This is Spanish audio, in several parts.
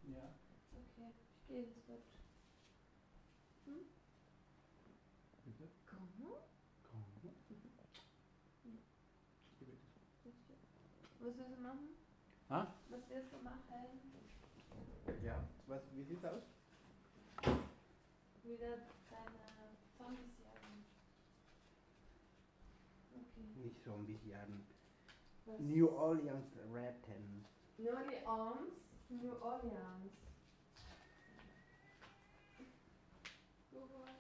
Ja. Okay, ich gehe ins Bett. Hm? Bitte? Komm. Komm. Was willst du machen? Ah? Was willst du machen? Ja. Was, wie sieht's aus? Wieder deine Zombies jagen. Okay. Nicht Zombies jagen. Was? New Orleans Retten. New Orleans? New Orleans. Google.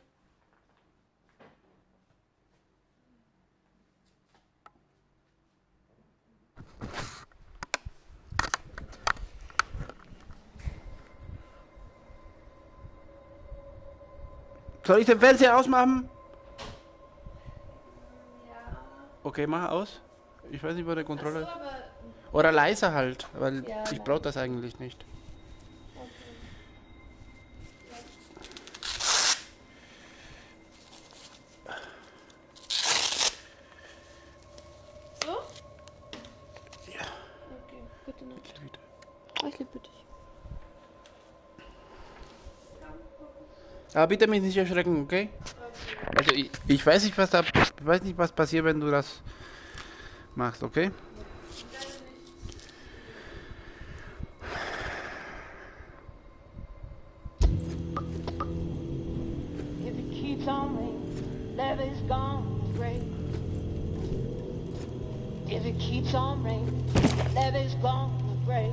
Soll ich den Fernseher ausmachen? Ja. Okay, mach aus. Ich weiß nicht, wo der Controller ist. Achso, aber. Oder leiser halt, weil Ja, ich brauche das eigentlich nicht. Okay. So? Ja. Okay, bitte nicht. Ich wieder. Ich liebe dich. Aber bitte mich nicht erschrecken, okay? Also ich weiß nicht, was da, ich weiß nicht, was passiert, wenn du das machst, okay? If it keeps on raining, levee's gone great. If it keeps on raining, levee's gone great.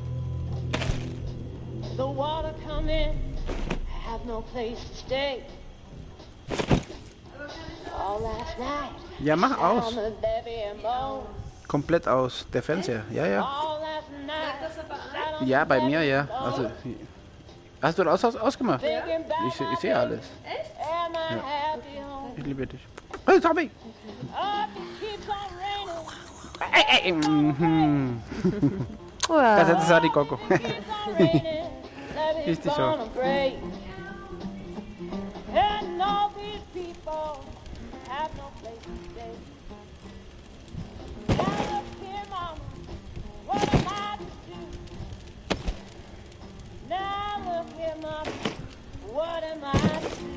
The water come in, I have no place to stay. All last night, Ja, mach on aus. the levee and moaned. Komplett aus. Der Fernseher, ja, ja. All last night, Das aber an. sat on Ja, the bei mir, levee ja. and Also, moaned. hast du das ausgemacht? Thinking about Ich my sehe alles. Echt? and my happy home. Ich liebe dich. Hey, Tommy! Oh, if it keeps on raining, Ey, mhm. Wow. Das war die Coco. keeps on raining, levee's Ist die so. gonna break. And all these people have no place to stay. Now look here, mama, what am I to do? Now look here, mama, what am I to do?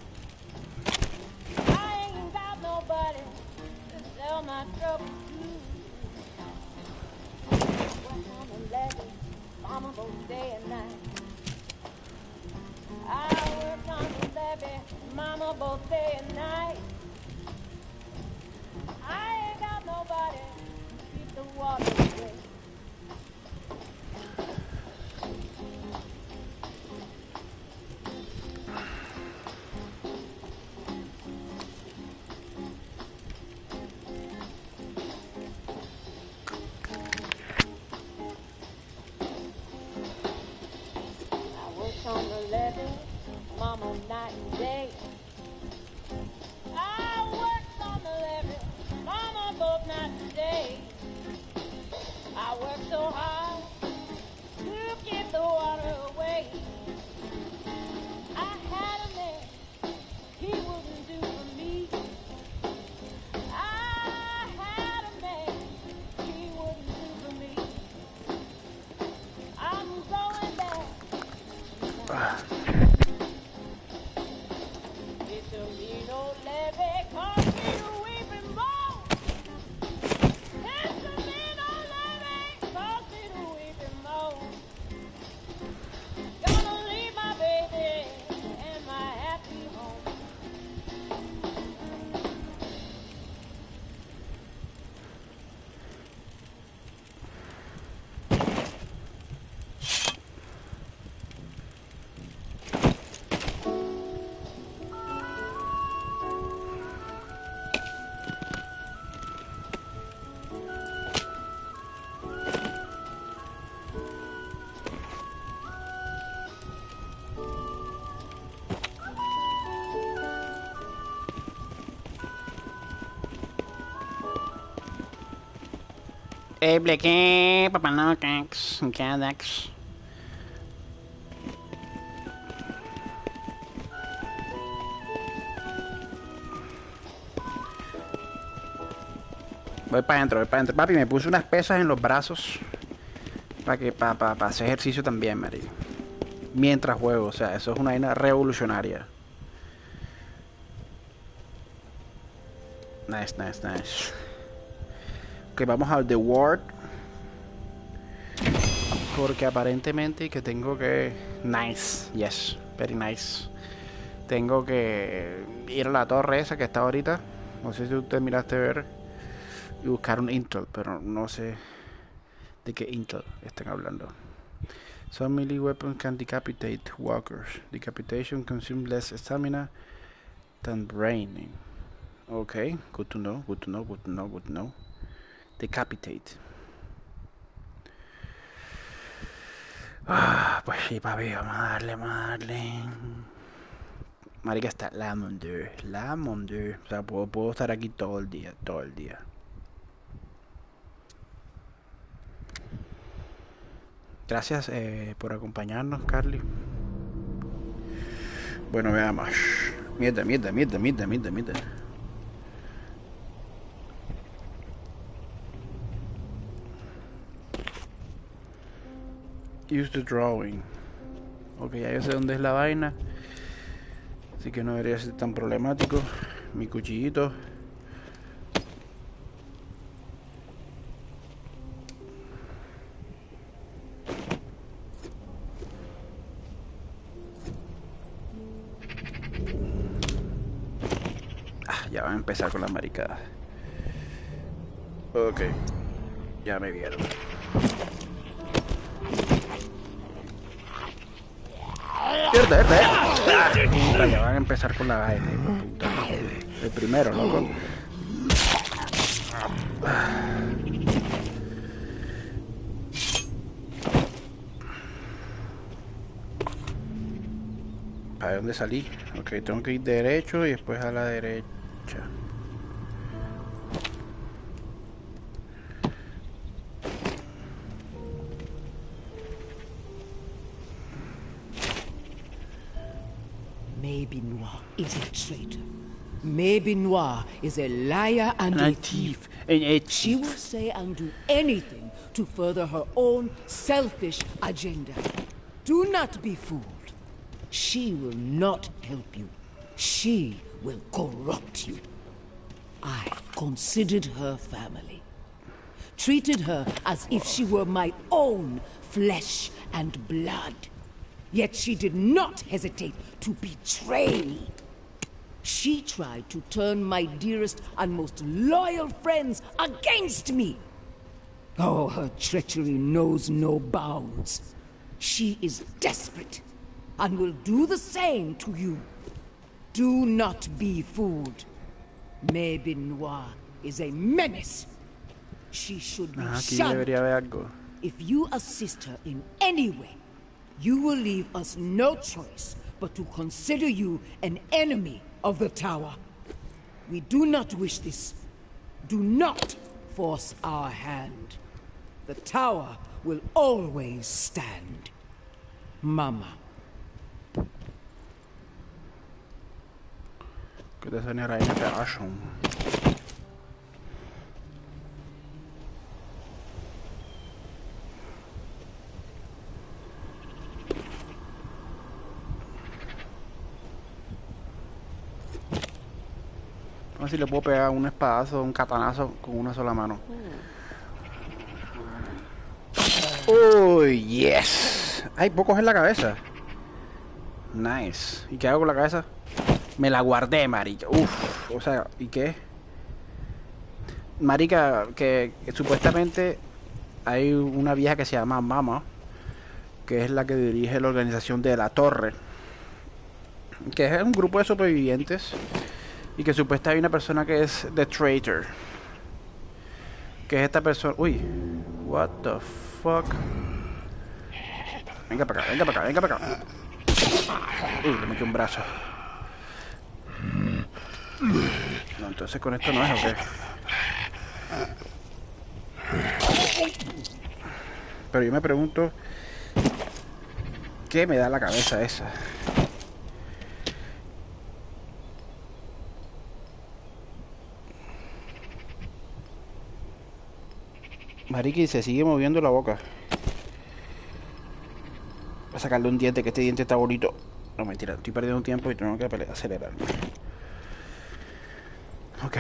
I ain't got nobody to sell my troubles to. Work on the levee, mama, both day and night. I work on the levee, mama, both day and night. I ain't got nobody to keep the water away. I work on the levee, mama, night and day. I work on the levee, mama, both night and day. I work so hard to keep the water away. I had a man, he wouldn't do for me. I had a man, he wouldn't do for me. I'm going back. It's a mean old levee, cause me to weeping moan. It's a mean old levee, cause me to weeping moan. Gonna leave my baby and my happy home. Ey, Blackie, Papa Nocax, Cadax. Voy para adentro, voy para adentro. Papi, me puse unas pesas en los brazos Para que para hacer ejercicio también, marico. Mientras juego, o sea, eso es una vaina revolucionaria. Nice, nice, nice. Ok, vamos al The Ward. Porque aparentemente que tengo que... Nice, yes, very nice. Tengo que ir a la torre esa que está ahorita. No sé si usted miraste ver. Y buscar un Intel, pero no sé de qué Intel están hablando. Some melee weapons can decapitate walkers. Decapitation consumes less stamina than braining. Okay, good to know, good to know, good to know, good to know. Decapitate. Ah, pues sí, papi, vamos a darle, vamos a darle. Marica, está la Monde. La Monde. O sea, puedo estar aquí todo el día, todo el día. Gracias por acompañarnos, Carly. Bueno, veamos. Mierda, mierda, mierda, mierda, mierda, mierda. Use the drawing. Ok, ya yo sé dónde es la vaina. Así que no debería ser tan problemático. Mi cuchillito. Ah, ya van a empezar con las maricadas. Ok. Ya me vieron. ¡Mierda, puta, ya van a empezar con la vaina, puta. El primero, loco. ¿Para dónde salí? Ok, tengo que ir derecho y después a la derecha. Maybe Noir is a traitor. Maybe Noir is a liar and a thief. She will say and do anything to further her own selfish agenda. Do not be fooled. She will not help you. She will corrupt you. I considered her family. Treated her as if she were my own flesh and blood. Yet she did not hesitate to betray me. She tried to turn my dearest and most loyal friends against me. Oh, her treachery knows no bounds. She is desperate and will do the same to you. Do not be fooled. Maybe Noir is a menace. She should be shunned. If you assist her in any way, you will leave us no choice but to consider you an enemy of the Tower. We do not wish this. Do not force our hand. The Tower will always stand. Mama. Kurde, to nie rajne te aszą. A ver si le puedo pegar un espadazo, un katanazo con una sola mano. ¡Oh, yes! Hay pocos en la cabeza. Nice. ¿Y qué hago con la cabeza? Me la guardé, marica. Uf, o sea, ¿y qué? Marica, que supuestamente hay una vieja que se llama Mama, que es la que dirige la organización de La Torre, que es un grupo de sobrevivientes, y que supuestamente hay una persona que es The Traitor, que es esta persona. Uy, what the fuck. Venga para acá, venga para acá, venga para acá. Uy, le metí un brazo. No, entonces con esto no es, ¿o qué? Pero yo me pregunto, ¿qué me da la cabeza esa? Mariqui, se sigue moviendo la boca. Voy a sacarle un diente, que este diente está bonito. No, mentira, estoy perdiendo un tiempo y tengo que acelerar. Ok.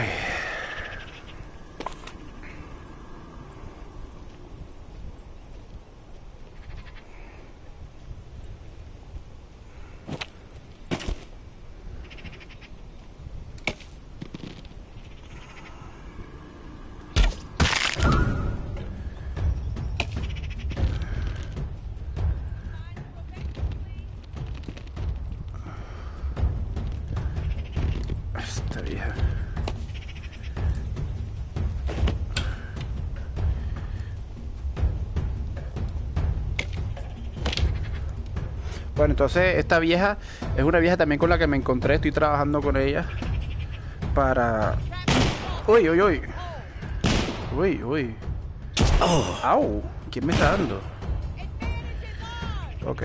Esta vieja. Bueno, entonces esta vieja es una vieja también con la que me encontré. Estoy trabajando con ella para... Uy, uy, uy. Uy, uy. Au. ¿Quién me está dando? Ok.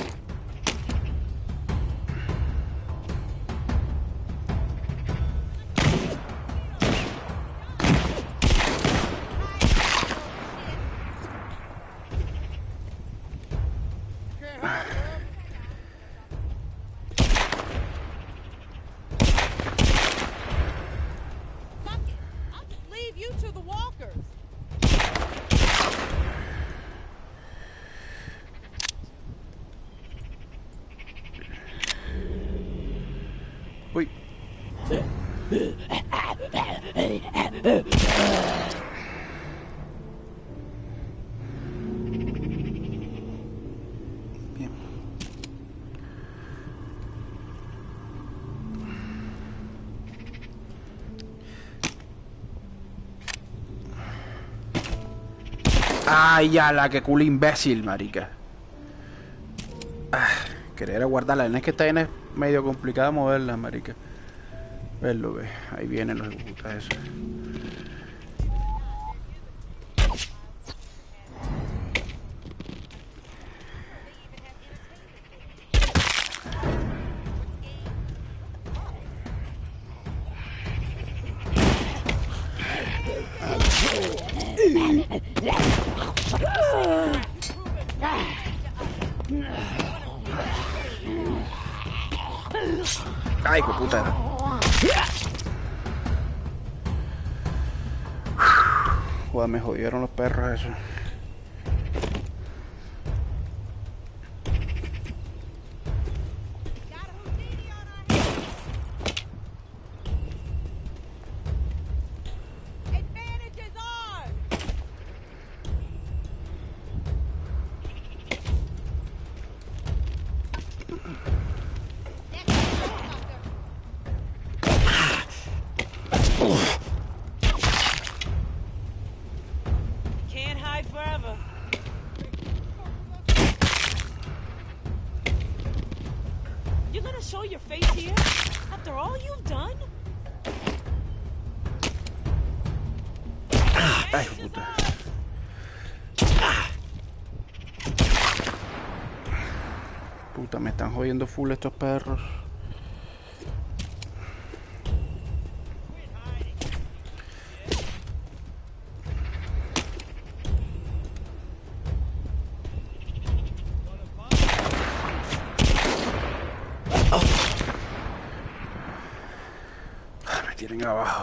Uy. Bien. Ay, ya, la que culo imbécil, marica. Querer guardarla. Es que esta vaina es medio complicada moverla, marica. Verlo, ve. Ahí vienen los putas esos. Ay, qué puta. Joder, me jodieron los perros esos. Show your face here after all you've done? Ay, puta. Puta, me están jodiendo full estos perros. Tienen abajo.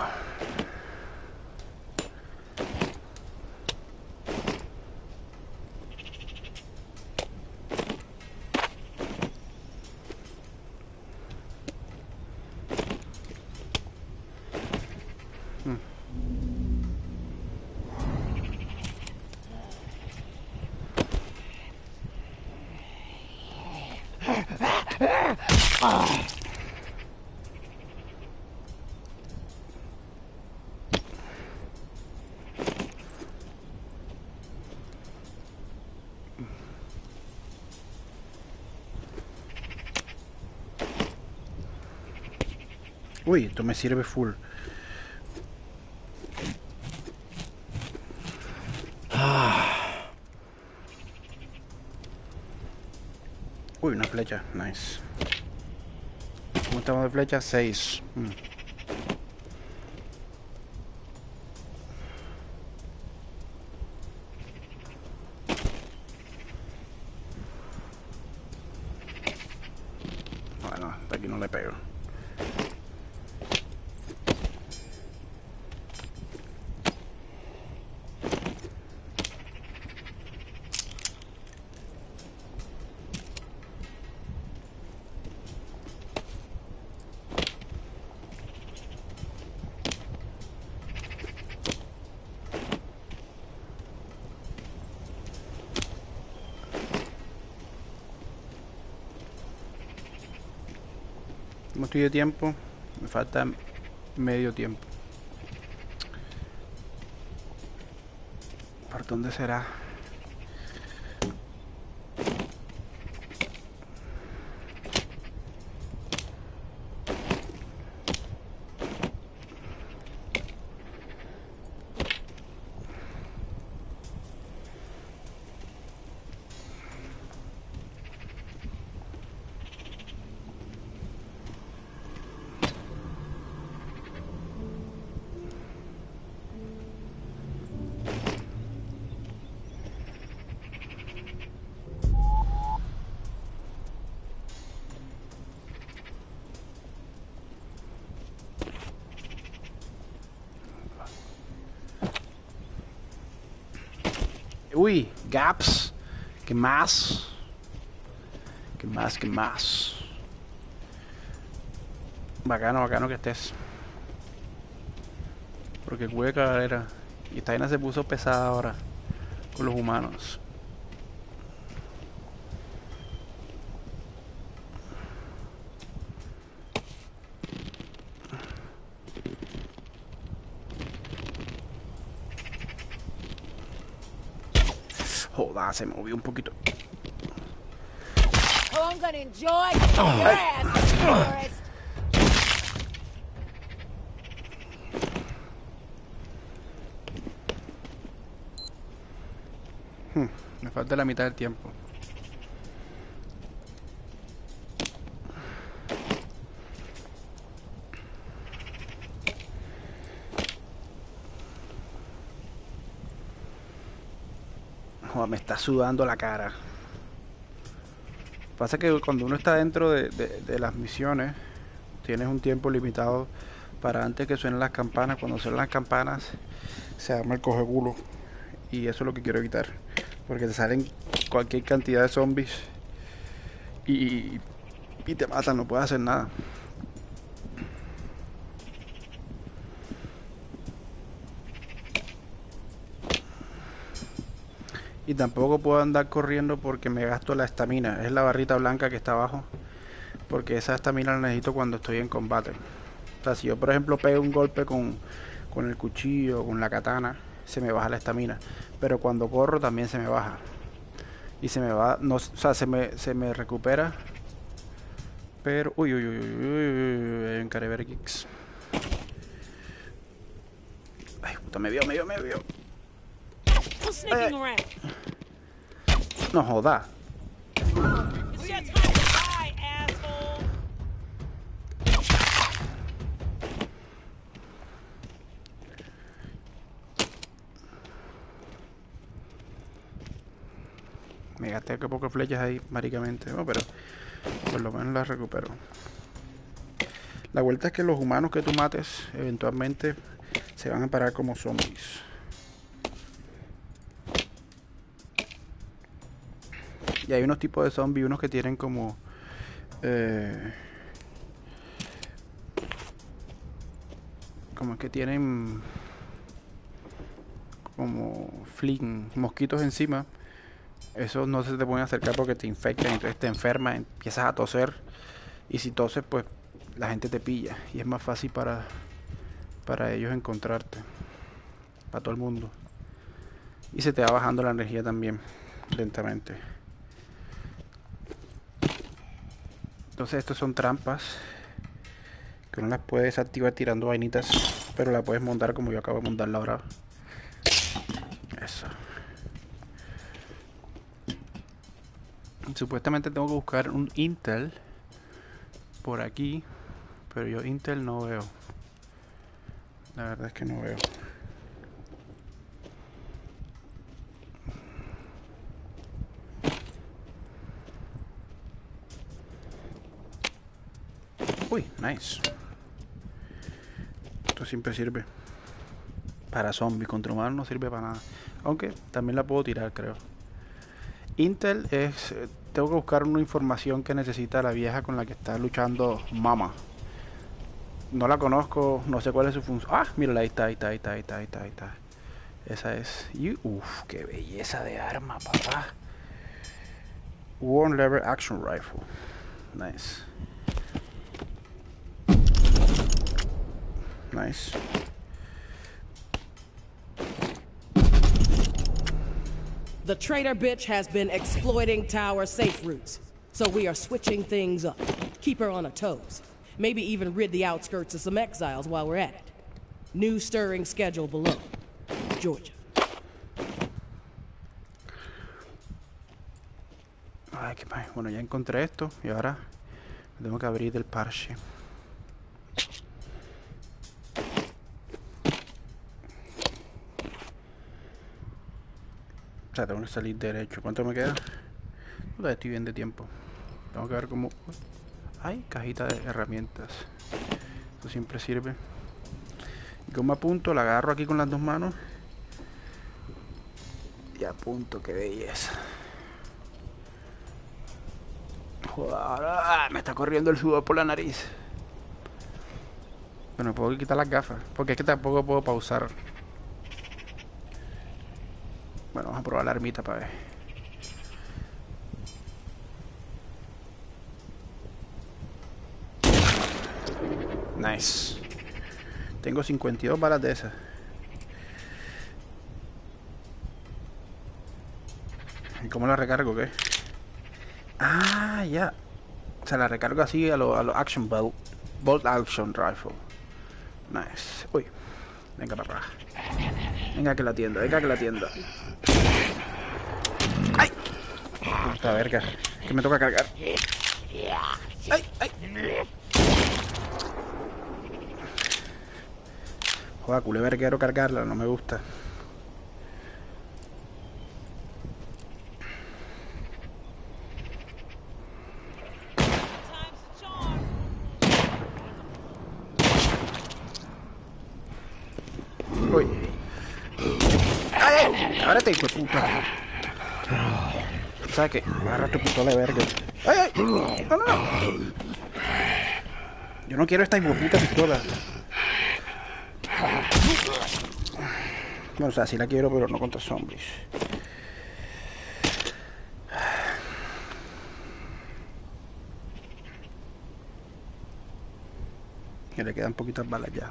Uy, esto me sirve full. Uy, una flecha, nice. ¿Cómo estamos de flecha? 6. le pego. Como estoy de tiempo, me falta medio tiempo. ¿Por dónde será? Uy, gaps. ¿Qué más? ¿Qué más? ¿Qué más? Bacano, bacano que estés. Porque cubre cagadera. Y esta vaina se puso pesada ahora con los humanos. Joda, se movió un poquito. Oh, I'm gonna enjoy your ass, tourist. Me falta la mitad del tiempo. Joder, me está sudando la cara. Pasa que cuando uno está dentro de las misiones, tienes un tiempo limitado para antes que suenen las campanas. Cuando suenan las campanas, se arma el coge culo. Y eso es lo que quiero evitar. Porque te salen cualquier cantidad de zombies y te matan, no puedes hacer nada. Y tampoco puedo andar corriendo porque me gasto la estamina. Es la barrita blanca que está abajo. Porque esa estamina la necesito cuando estoy en combate. O sea, si yo por ejemplo pego un golpe con el cuchillo, con la katana, se me baja la estamina. Pero cuando corro también se me baja. Y se me va, no, o sea, se me recupera. Pero, uy, hay un Carever Kicks. Ay, puta, me vio. Who's sneaking around? No joda. It's your time to die, asshole. Me gasté que pocas flechas ahí, maricamente. No, pero por lo menos las recupero. La vuelta es que los humanos que tú mates, eventualmente se van a parar como zombies. Y hay unos tipos de zombies, unos que tienen como... como que tienen... como fling, mosquitos encima. Esos no se te pueden acercar porque te infectan, entonces te enfermas, empiezas a toser. Y si toses, pues la gente te pilla. Y es más fácil para ellos encontrarte. Para todo el mundo. Y se te va bajando la energía también, lentamente. Entonces estos son trampas que uno las puede desactivar tirando vainitas, pero la puedes montar como yo acabo de montarla ahora. Eso. Supuestamente tengo que buscar un Intel por aquí, pero yo Intel no veo. La verdad es que no veo. Uy, nice. Esto siempre sirve. Para zombies, contra humanos no sirve para nada. Aunque también la puedo tirar, creo. Intel es... tengo que buscar una información que necesita la vieja con la que está luchando Mama. No la conozco, no sé cuál es su función. Ah, mírala, ahí está. Esa es... Uff, qué belleza de arma, papá. One Lever Action Rifle. Nice. Nice. The traitor bitch has been exploiting tower safe routes, so we are switching things up. Keep her on her toes. Maybe even rid the outskirts of some exiles while we're at it. New stirring schedule below. Georgia. Ay, qué mal. Bueno, ya encontré esto y ahora tengo que abrir el parche. O sea, tengo que salir derecho. ¿Cuánto me queda? No, estoy bien de tiempo. Tengo que ver cómo... Ay, cajita de herramientas. Esto siempre sirve. Y como apunto, la agarro aquí con las dos manos. Y apunto, qué belleza. Joder, me está corriendo el sudor por la nariz. Bueno, puedo quitar las gafas. Porque es que tampoco puedo pausar. Bueno, vamos a probar la ermita para ver. Nice. Tengo 52 balas de esas. ¿Y cómo la recargo, qué? Ah, ya. O sea, la recargo así a lo Action Bolt Action Rifle. Nice. Uy. Venga para acá. Venga que la tienda, ¡ay! Puta verga. Que me toca cargar. ¡Ay! Joder, culé verguero cargarla, no me gusta. Uy. ¡Ay! Agárrate, hijo de puta. ¿Sabes qué? Agarra tu pistola de verga. ¡Ay! ¡No! Yo no quiero esta hijo de puta pistola. Bueno, o sea, sí la quiero, pero no contra zombies. Que le quedan poquitas balas ya.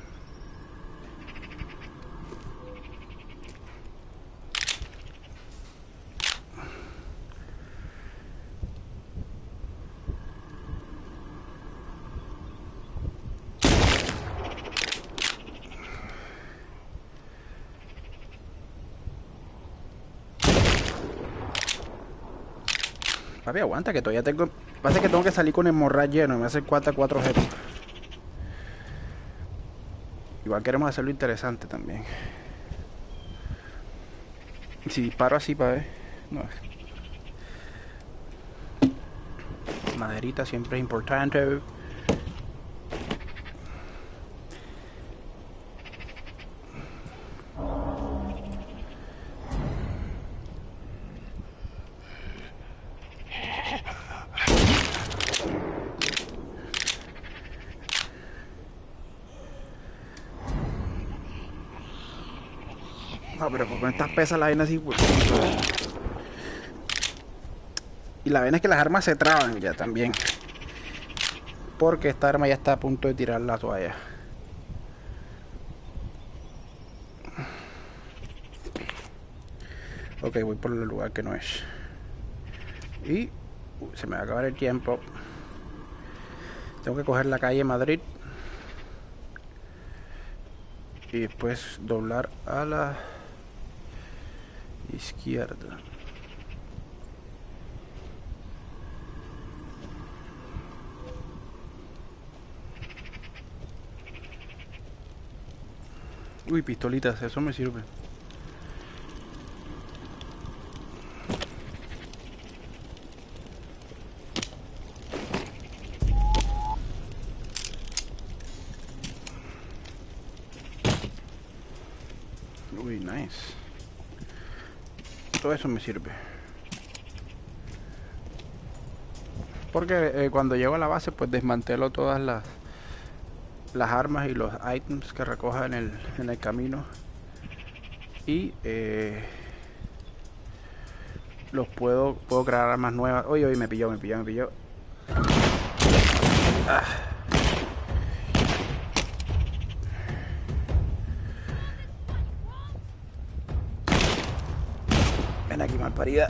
Papi, aguanta que todavía tengo... Pasa que tengo que salir con el morral lleno y me hace 4 objetos. Igual queremos hacerlo interesante también. Y si disparo así para ver... No. Maderita siempre es importante. No, pero con estas pesas la vaina así... Pues, y la vaina es que las armas se traban ya también. Porque esta arma ya está a punto de tirar la toalla. Ok, voy por el lugar que no es. Y... se me va a acabar el tiempo. Tengo que coger la calle Madrid. Y después doblar a la... izquierda. Uy, pistolitas, eso me sirve. Nice. Todo eso me sirve. Porque cuando llego a la base, pues desmantelo todas las armas y los items que recoja en el camino. Y los puedo crear armas nuevas. Oye, me pilló. Ah. Ven aquí, malparida.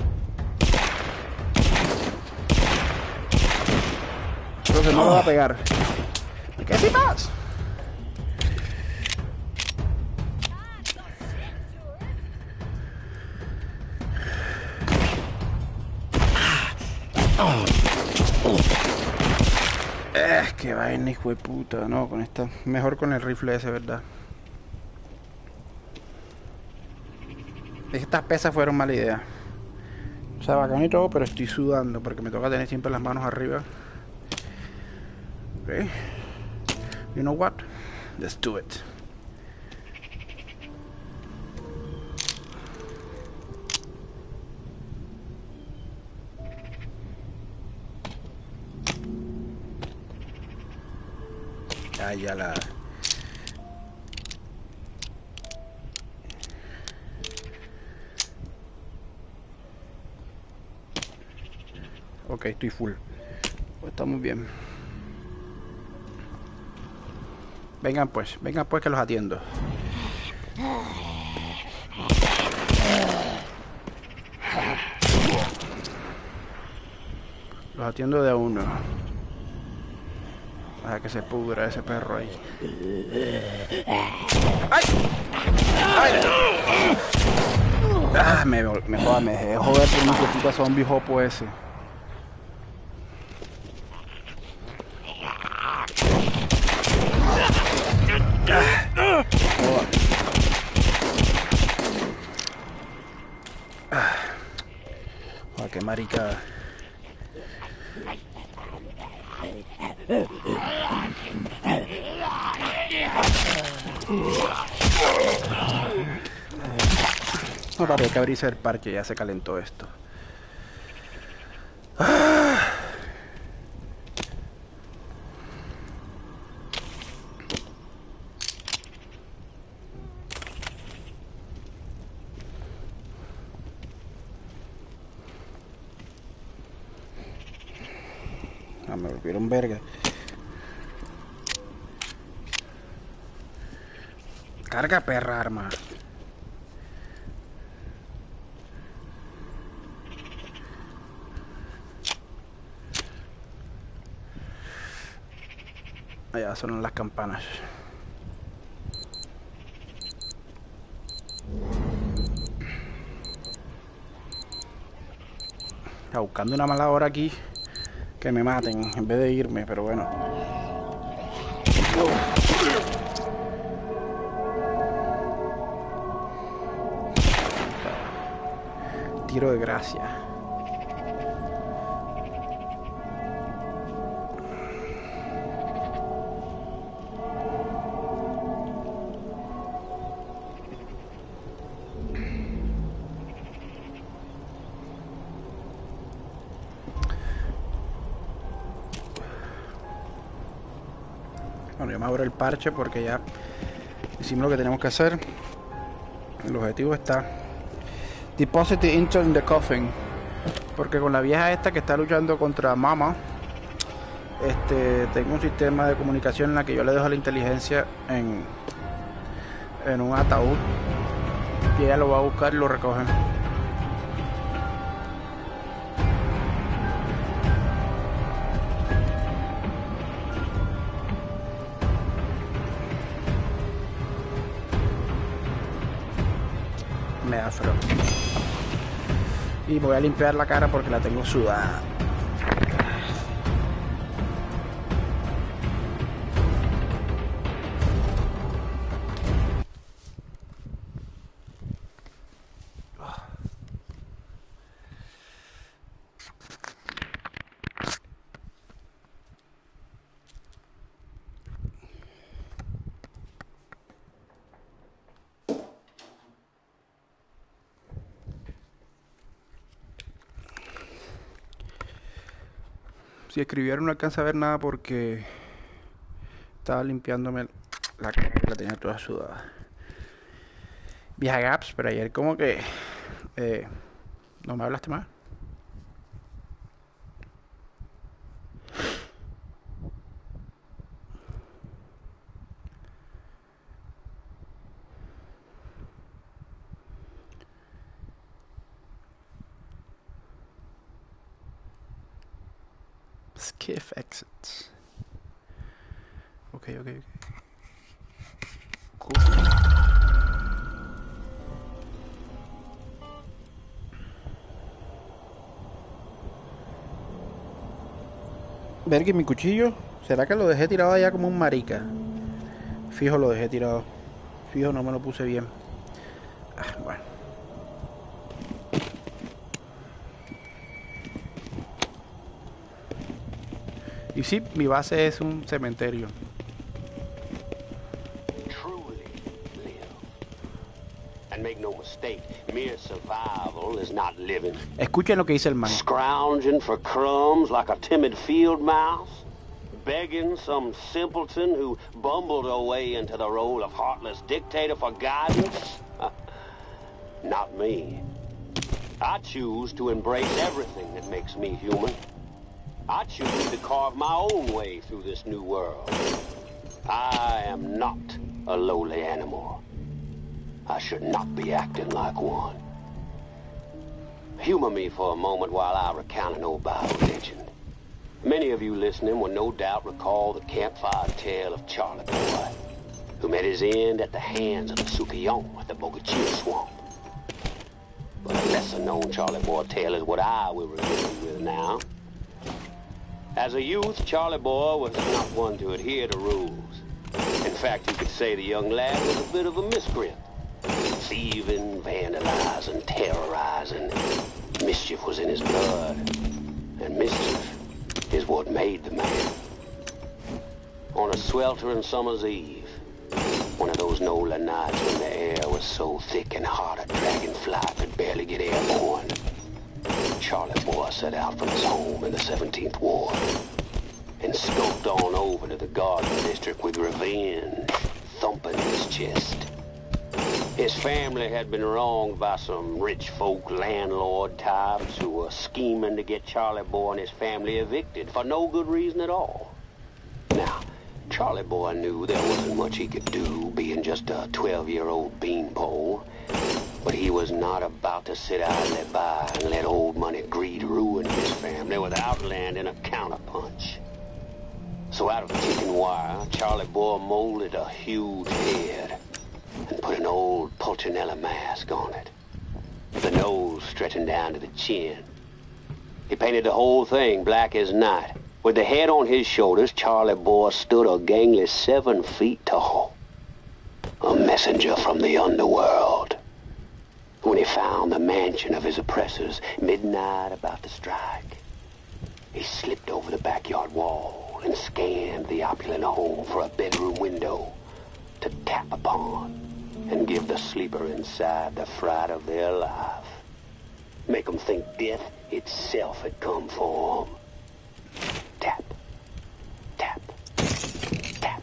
Creo que no me va a pegar. ¿Qué si más? Qué vaina, hijo de puta. No, con esta. Mejor con el rifle ese, ¿verdad? Estas pesas fueron mala idea. O sea, bacán y todo, pero estoy sudando porque me toca tener siempre las manos arriba. Ok. You know what? Let's do it. Ya la... Ok, estoy full. Pues estamos bien. Vengan pues que los atiendo. Los atiendo de a uno. Deja que se pudra ese perro ahí. ¡Ay! ¡Ay! Ah, me dejé joder por un puta zombie jopo ese. Oh, qué maricada. No, papi, hay que abrirse el parche, ya se calentó esto. Ah, me volvieron verga. Carga, perra arma. Allá sonan las campanas. Está buscando una mala hora aquí. Que me maten en vez de irme, pero bueno. Tiro de gracia. Bueno, yo me abro el parche porque ya hicimos lo que tenemos que hacer. El objetivo está. Deposit the intel in the coffin. Porque con la vieja esta que está luchando contra Mama, tengo un sistema de comunicación en la que yo le dejo la inteligencia en un ataúd. Y ella lo va a buscar y lo recoge. Me da frío. Y me voy a limpiar la cara porque la tengo sudada. Si escribieron no alcanza a ver nada porque estaba limpiándome la cara que la tenía toda sudada. Vieja Gaps, pero ayer como que no me hablaste más. Skiff exits. Okay. Cool. Ver que mi cuchillo, ¿será que lo dejé tirado allá como un marica? Fijo lo dejé tirado. Fijo no me lo puse bien. Bueno. Y sí, mi base es un cementerio. Escuchen lo que dice el man. Scrounging for crumbs like a timid field mouse, begging some simpleton who bumbled away into the role of heartless dictator for guidance. Not me. I choose to embrace everything that makes me human. I choose to carve my own way through this new world. I am not a lowly animal. I should not be acting like one. Humor me for a moment while I recount an old Bible legend. Many of you listening will no doubt recall the campfire tale of Charlie Boy, who met his end at the hands of the Sukiyon at the Bogachia Swamp. But a lesser-known Charlie Boy tale is what I will regale you with now. As a youth, Charlie Boy was not one to adhere to rules. In fact, you could say the young lad was a bit of a miscreant. Thieving, vandalizing, terrorizing. Mischief was in his blood. And mischief is what made the man. On a sweltering summer's eve, one of those Nola nights when the air was so thick and hot a dragonfly could barely get airborne, Charlie Boy set out from his home in the 17th Ward and skulked on over to the Garden District with revenge thumping in his chest. His family had been wronged by some rich folk landlord types who were scheming to get Charlie Boy and his family evicted for no good reason at all. Now, Charlie Boy knew there wasn't much he could do, being just a 12-year-old beanpole. But he was not about to sit idly by and let old money greed ruin his family without landing a counterpunch. So out of chicken wire, Charlie Boy molded a huge head and put an old Pulcinella mask on it, the nose stretching down to the chin. He painted the whole thing black as night. With the head on his shoulders, Charlie Boy stood a gangly 7 feet tall, a messenger from the underworld. When he found the mansion of his oppressors, midnight about to strike, he slipped over the backyard wall and scanned the opulent home for a bedroom window to tap upon and give the sleeper inside the fright of their life. Make them think death itself had come for them. Tap, tap, tap.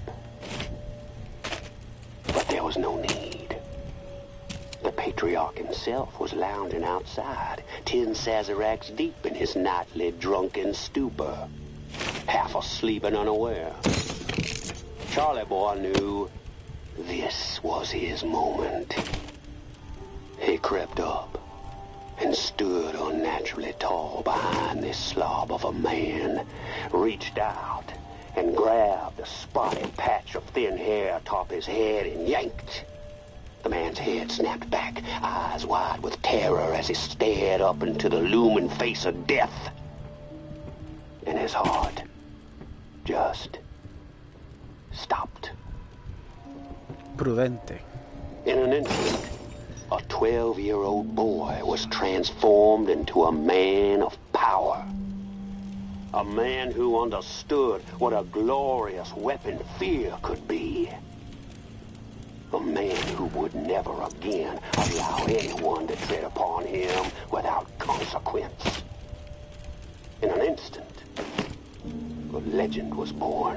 But there was no need. The patriarch himself was lounging outside, 10 sazeracs deep in his nightly drunken stupor, half asleep and unaware. Charlie Boy knew this was his moment. He crept up and stood unnaturally tall behind this slob of a man, reached out and grabbed a spotted patch of thin hair atop his head and yanked. The man's head snapped back, eyes wide with terror as he stared up into the looming face of death. And his heart just stopped. Prudente. In an instant, a 12-year-old boy was transformed into a man of power. A man who understood what a glorious weapon fear could be. A man who would never again allow anyone to tread upon him without consequence. In an instant, a legend was born.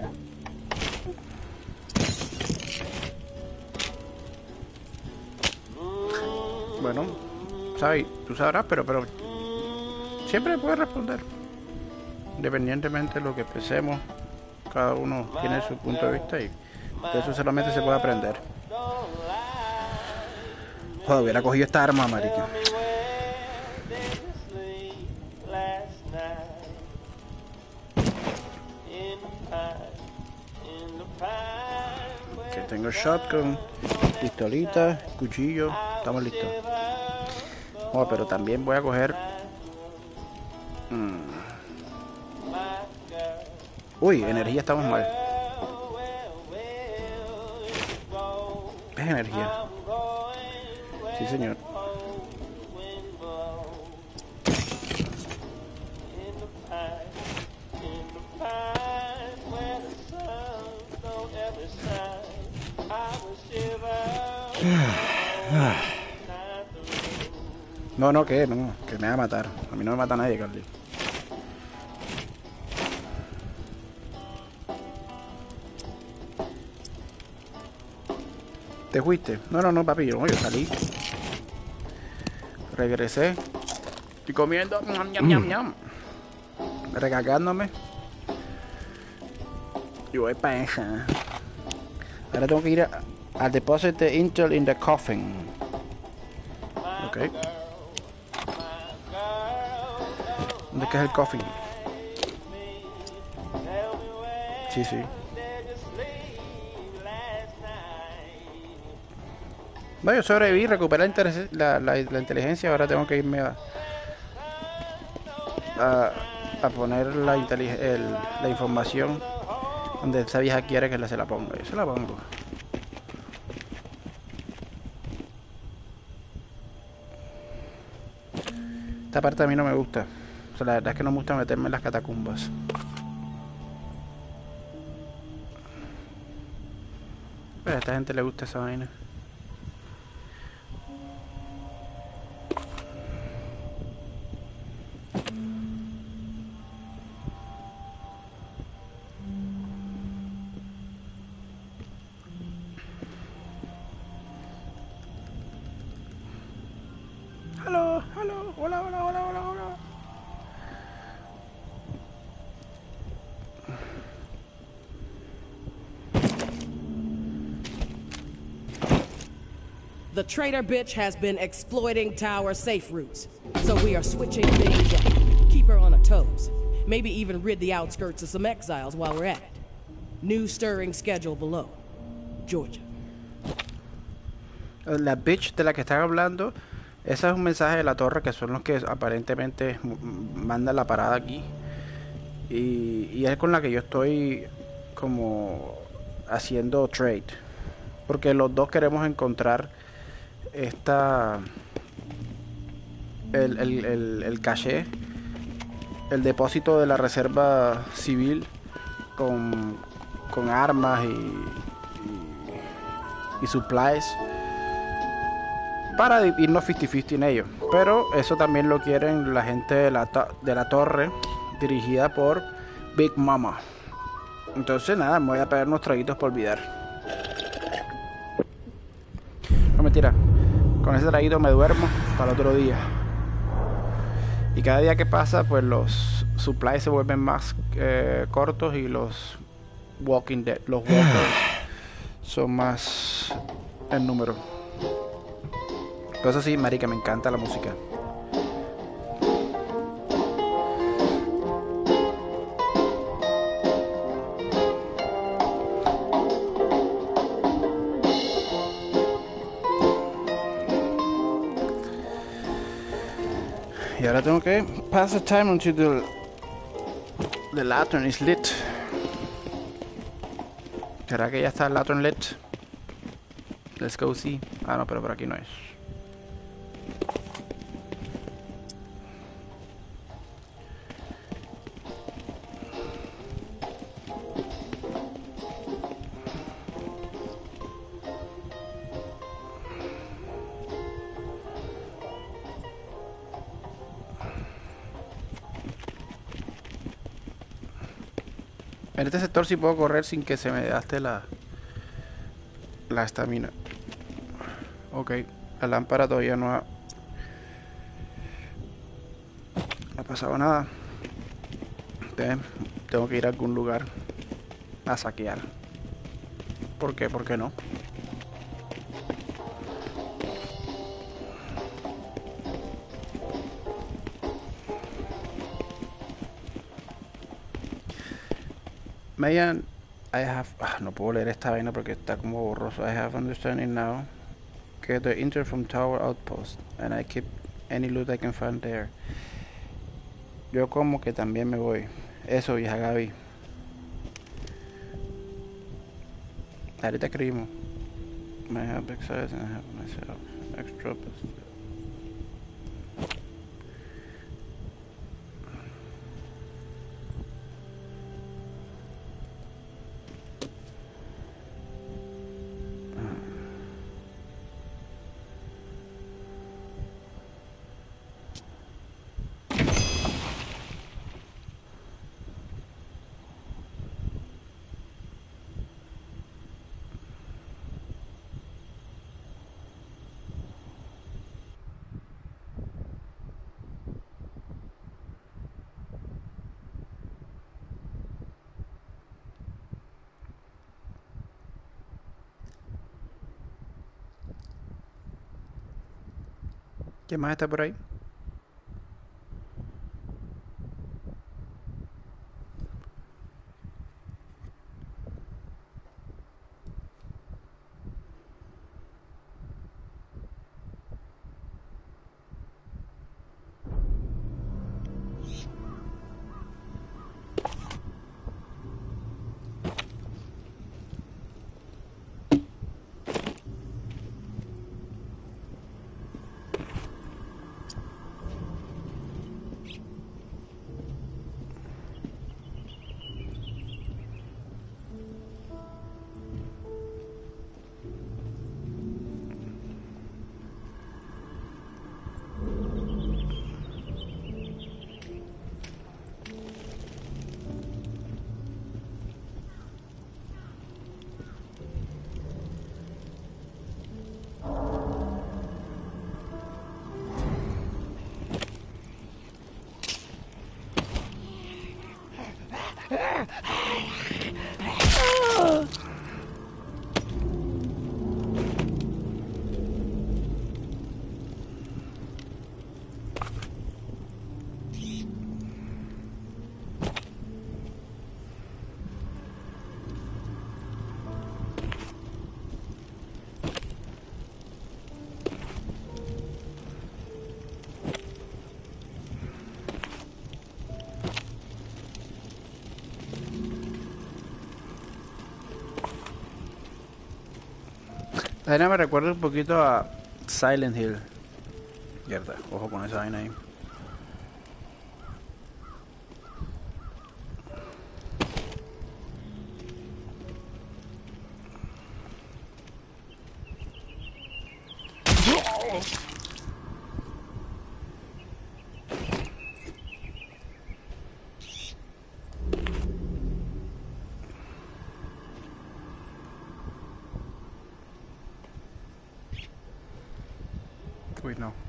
Bueno, sabes, tú sabrás, pero siempre puedes responder. Independientemente de lo que pensemos, cada uno tiene su punto de vista y de eso solamente se puede aprender. Joder, hubiera cogido esta arma, marica. Que tengo shotgun, pistolita, cuchillo, estamos listos. Oh, pero también voy a coger... Uy, energía, estamos mal. Es energía. Sí, señor. No, que me va a matar. A mí no me mata nadie, Carly. ¿Te fuiste? No, papi, yo salí. Regresé. Estoy comiendo. Ñam. Recargándome. Y voy para esa. Ahora tengo que ir a deposit the intel in the coffin. Ok. ¿Dónde es el coffin? Sí. No, yo sobreviví, recuperé la inteligencia. Ahora tengo que irme a poner la información donde esa vieja quiere que se la ponga. Yo se la pongo. Esta parte a mí no me gusta. O sea, la verdad es que no me gusta meterme en las catacumbas. Pero a esta gente le gusta esa vaina. Hola. The traitor bitch has been exploiting tower safe routes, so we are switching things up. Keep her on her toes. Maybe even rid the outskirts of some exiles while we're at it. New stirring schedule below. Georgia. La bitch de la que están hablando, ese es un mensaje de la torre, que son los que aparentemente mandan la parada aquí. Y es con la que yo estoy como haciendo trade. Porque los dos queremos encontrar el caché, el depósito de la reserva civil con armas y supplies para irnos 50-50 en ellos. Pero eso también lo quieren la gente de la torre, dirigida por Big Mama. Entonces nada, me voy a pegar unos traguitos por olvidar. No, mentira, con ese traguito me duermo para el otro día. Y cada día que pasa, pues los supplies se vuelven más cortos y los Walking Dead, los walkers, son más en número. Pero eso sí, marica, me encanta la música. Y ahora tengo que pass the time until the lantern is lit. ¿Será que ya está el lantern lit? Let's go see. Ah, no, pero por aquí no es. En este sector sí puedo correr sin que se me gaste la estamina. Ok, la lámpara todavía no ha pasado nada. Tengo que ir a algún lugar a saquear. ¿Por qué? ¿Por qué no? Mayan, I have... no puedo leer esta vaina porque está como borroso. I have understanding now. Get the intel from tower outpost and I keep any loot I can find there. Yo como que también me voy. Eso, vieja Gaby. Ahorita escribimos. I have exercise and I have myself extra. ¿Quién más está por ahí? La vaina me recuerda un poquito a Silent Hill. Mierda, ojo con esa vaina ahí. Uy, no.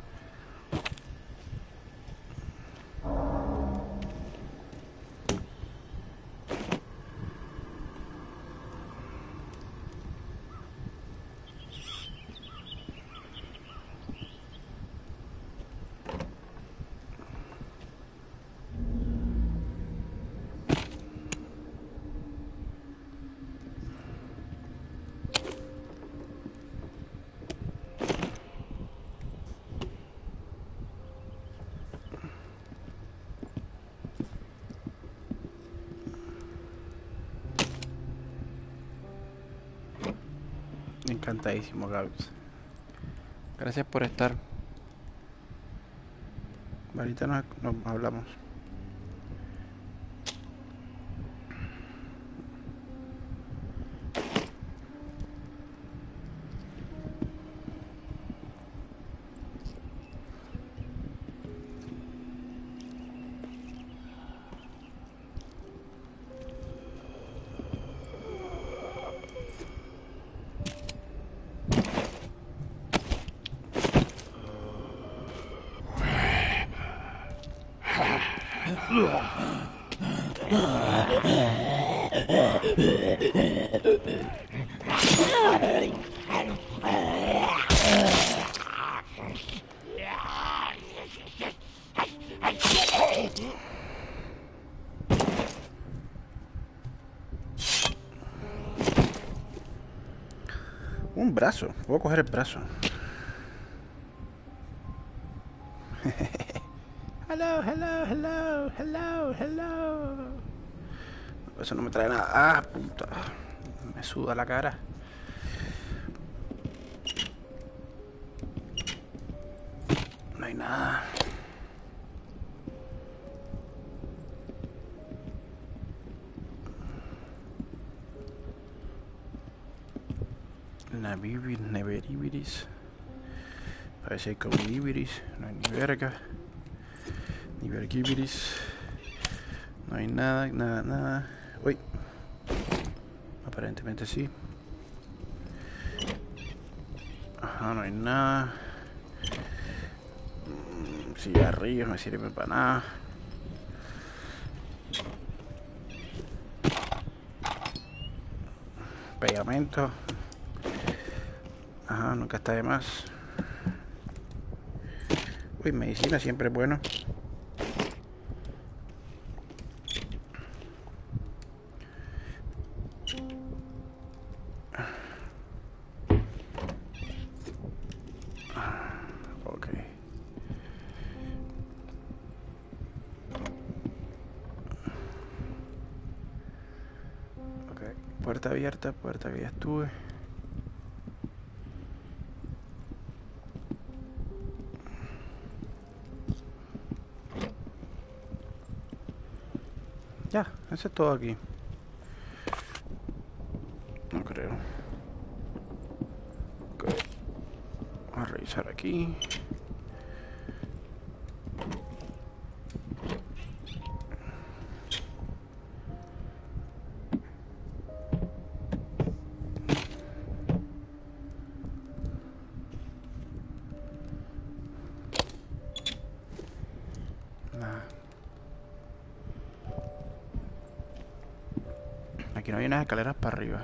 Encantadísimo, Gabs. Gracias por estar. Ahorita nos hablamos. Un brazo. Puedo coger el brazo. Hello, hello, hello, hello, hello. Eso no me trae nada. Ah, puta. Me suda la cara. No hay nada. Neveribiris. Parece que hay Nibiris. No hay ni verga. Ni vergibiris. No hay nada, nada, nada. Uy. Aparentemente sí. Ajá, no hay nada. Cigarrillos no sirven para nada. Pegamento. Ajá, nunca está de más. Uy, medicina siempre es bueno. Ok. Ok. Puerta abierta, puerta que ya estuve. Ya, eso es todo aquí. No creo. Ok. Vamos a revisar aquí. Nada. Aquí no hay unas escaleras para arriba.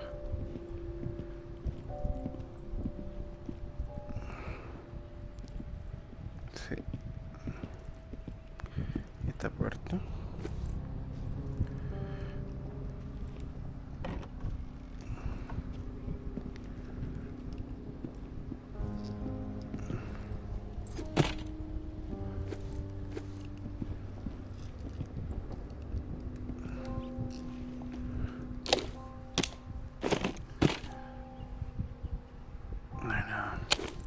Sí. Esta puerta. No hay nada.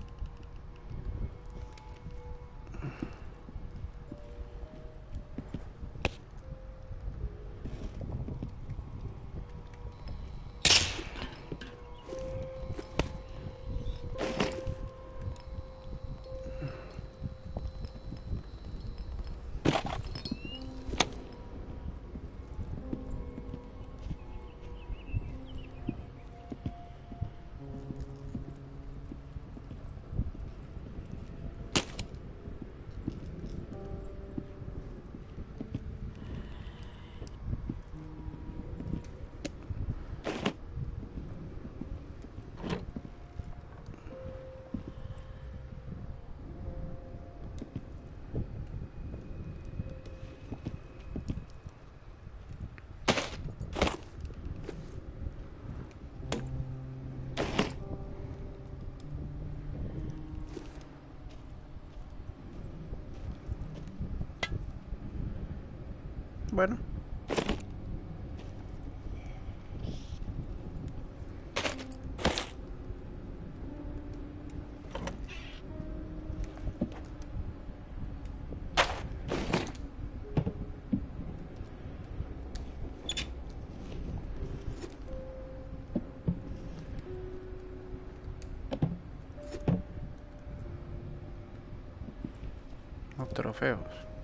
Bueno. Los trofeos.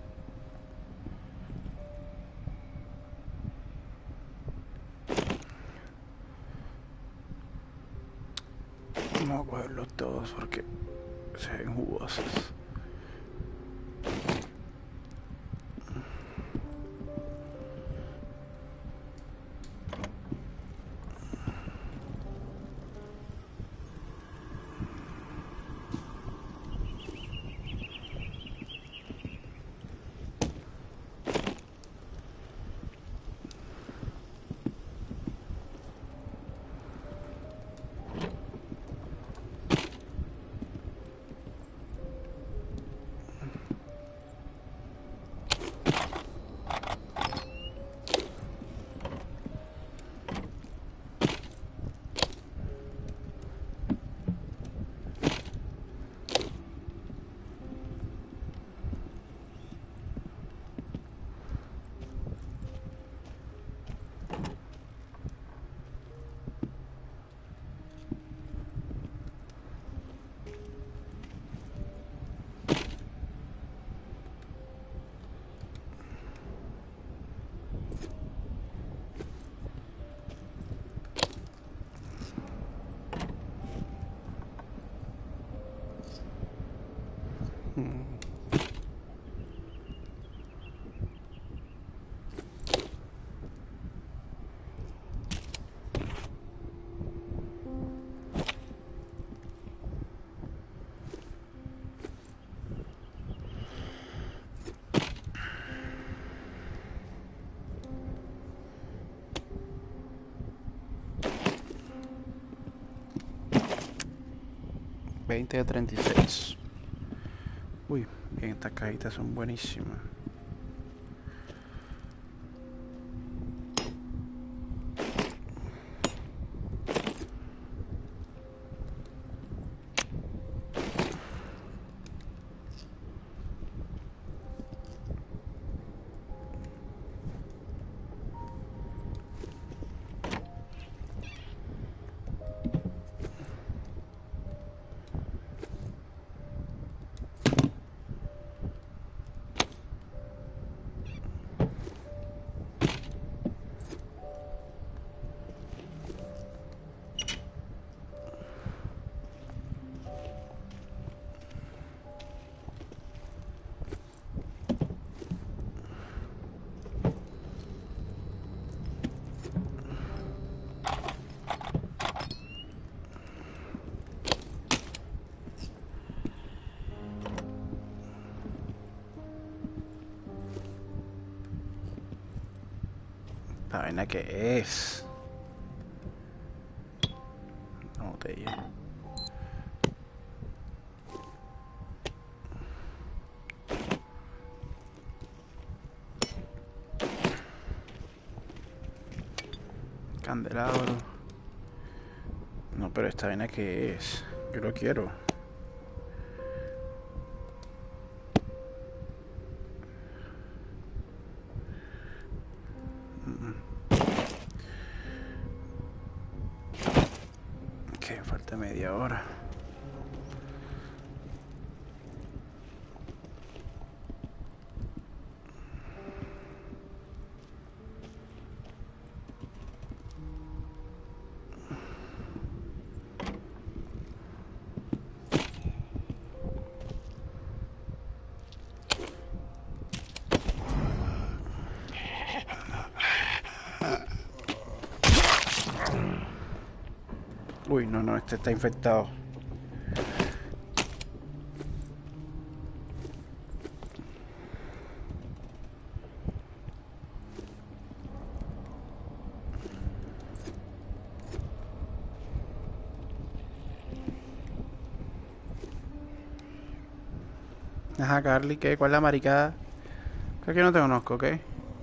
Vamos a cogerlos todos porque se ven jugosos. 20 de 36. Uy, bien, estas cajitas son buenísimas. ¿La vaina qué es? Una botella. Candelabro. No, pero esta vaina qué es. Yo lo quiero. Que falta media hora. Uy, no, este está infectado. Ajá, Carly, ¿qué? ¿Cuál es la maricada? Creo que no te conozco, ¿ok?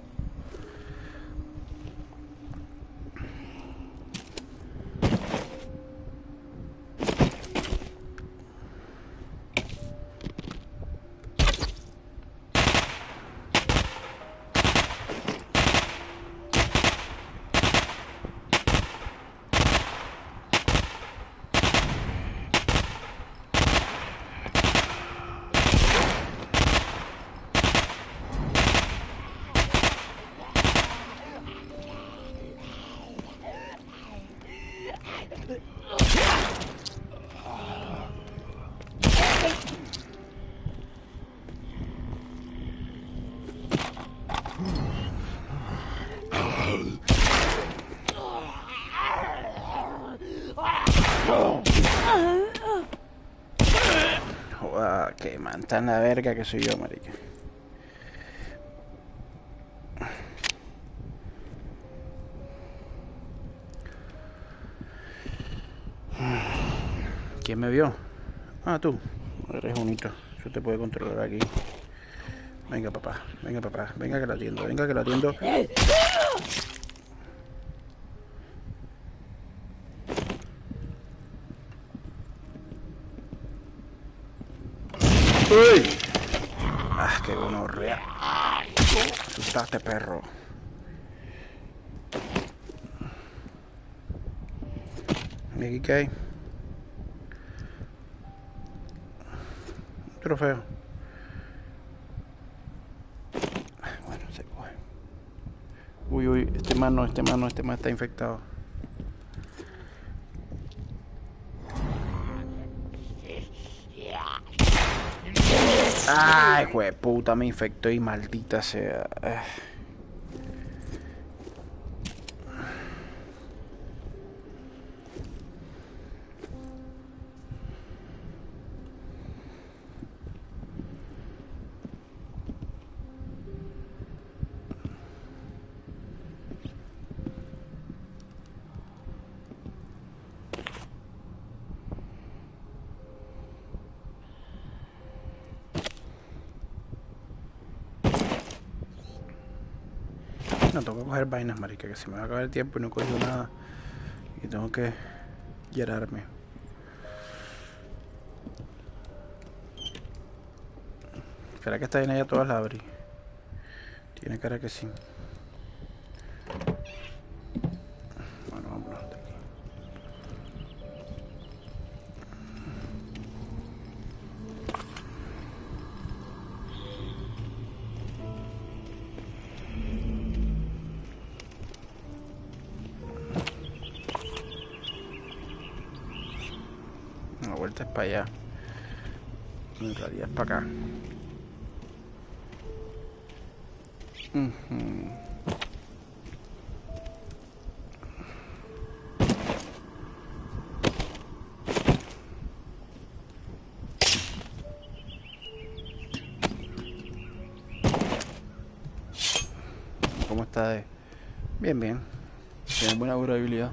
Joder, que man tan la verga que soy yo, marica. ¿Quién me vio? Ah, tú. Eres bonito. Yo te puedo controlar aquí. Venga, papá. Venga, papá. Venga que lo atiendo. Venga que lo atiendo. ¡Uy! Ah, qué gonorrea. Asustaste, perro. ¿Y aquí qué hay? Un trofeo. Bueno, se coge. Uy, este man está infectado. Ay, jueputa, me infectó y maldita sea. No, tengo que coger vainas, marica, que se me va a acabar el tiempo y no he cogido nada. Y tengo que llenarme. ¿Será que esta vaina ya todas la abrí? Tiene cara que sí. Bueno, vámonos de aquí. La vuelta es para allá. En realidad es para acá. ¿Cómo está de...? Bien, bien. Tiene buena durabilidad.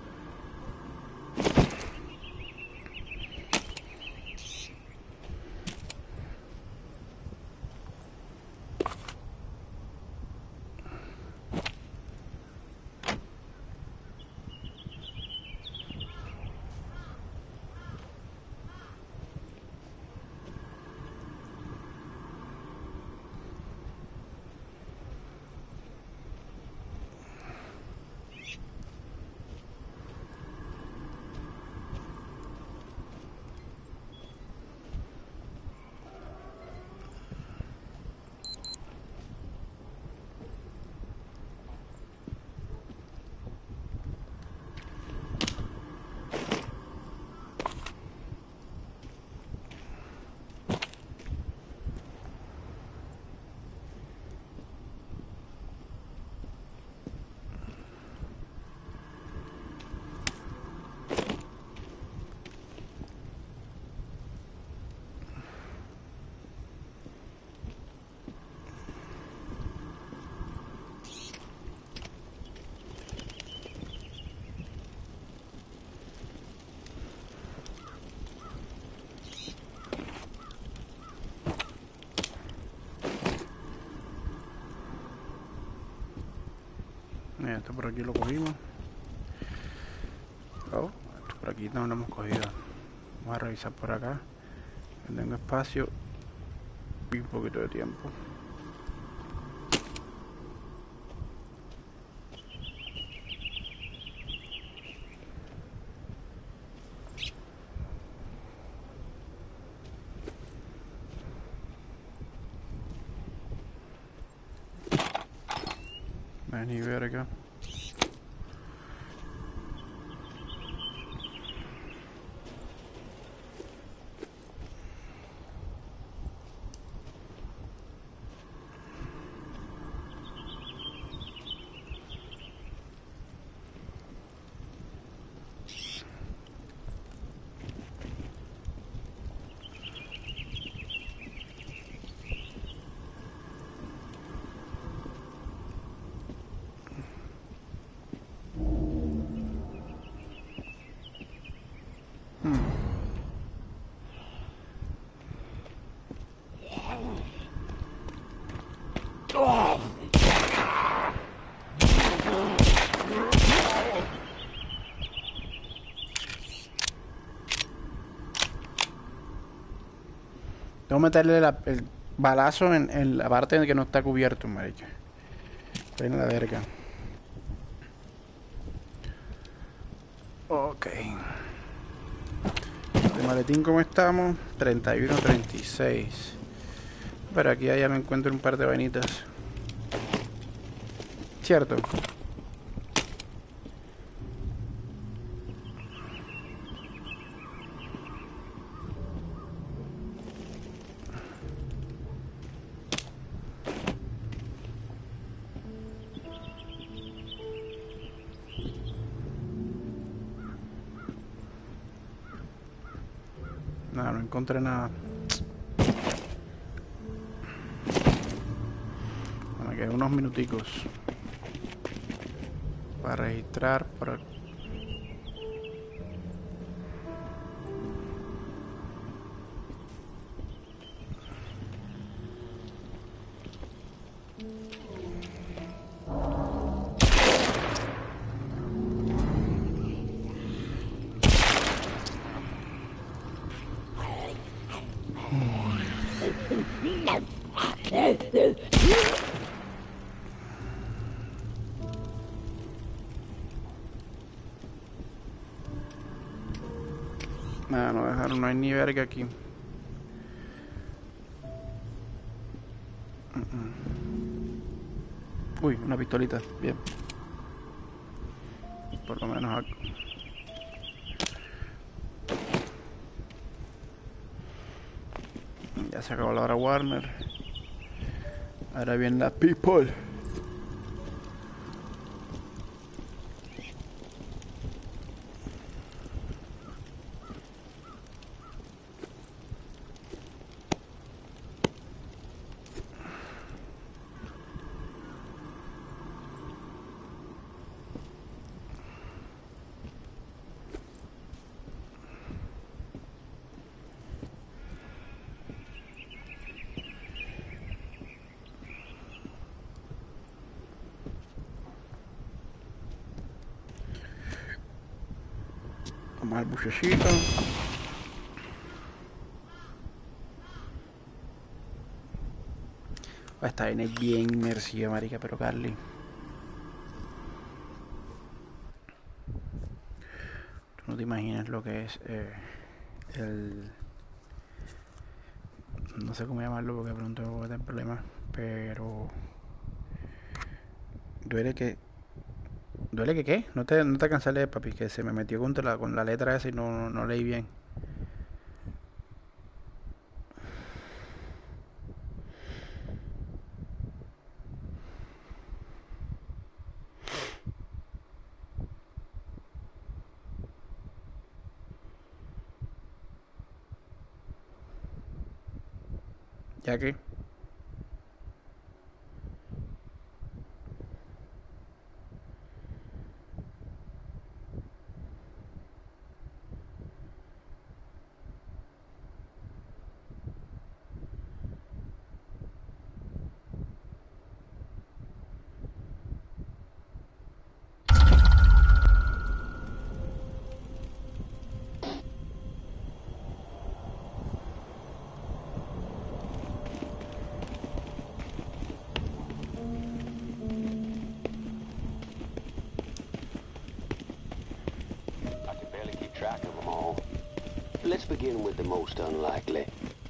Mira, esto por aquí lo cogimos. Oh, esto por aquí no lo hemos cogido. Vamos a revisar por acá. Tengo espacio y un poquito de tiempo. Ven y ver acá. Tengo que meterle el balazo en la parte en que no está cubierto, marica. Ven a la verga. Ok. De maletín, ¿cómo estamos? 31, 36. Pero aquí ya me encuentro un par de vainitas. ¿Cierto? Nada, no encontré nada. Me quedan unos minuticos para registrar. No dejaron, no hay ni verga aquí. Uy, una pistolita, bien. Por lo menos algo. Ya se acabó la hora Warner. Ahora viene la people. Vamos al buchecito. Esta vaina es bien inmersiva, marica, pero Carly. Tú no te imaginas lo que es el... No sé cómo llamarlo porque pronto voy a tener problemas, pero... Duele que qué? No te cansé de leer, papi, que se me metió con la letra esa y no leí bien. ¿Ya qué? Let's begin with the most unlikely.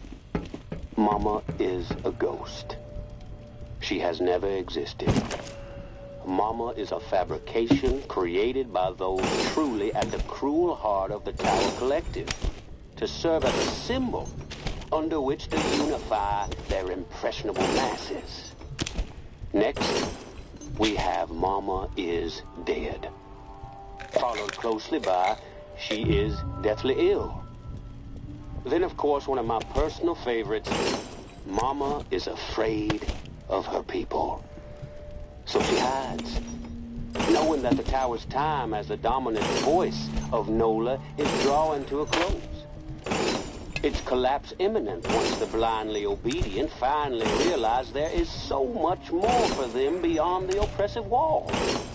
Mama is a ghost. She has never existed. Mama is a fabrication created by those truly at the cruel heart of the Tower Collective to serve as a symbol under which to unify their impressionable masses. Next, we have Mama is dead, followed closely by she is deathly ill. Then, of course, one of my personal favorites, Mama is afraid of her people. So she hides, knowing that the Tower's time as the dominant voice of Nola is drawing to a close. Its collapse imminent once the blindly obedient finally realize there is so much more for them beyond the oppressive wall.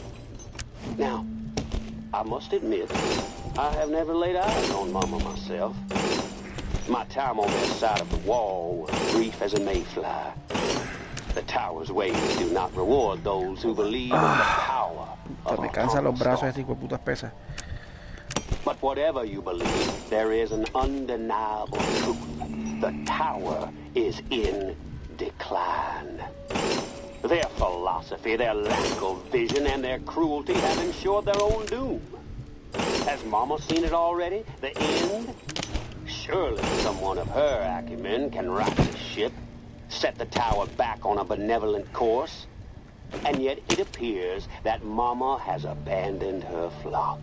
Now, I must admit, I have never laid eyes on Mama myself. My time on their side of the wall was brief as a mayfly. The Tower's ways do not reward those who believe in the power of Me cansan los brazos estos hijos de putas pesas. But whatever you believe, there is an undeniable truth. The Tower is in decline. Their philosophy, their lack of vision, and their cruelty have ensured their own doom. Has Mama seen it already? The end? Surely someone of her acumen can right the ship, set the Tower back on a benevolent course. And yet it appears that Mama has abandoned her flock.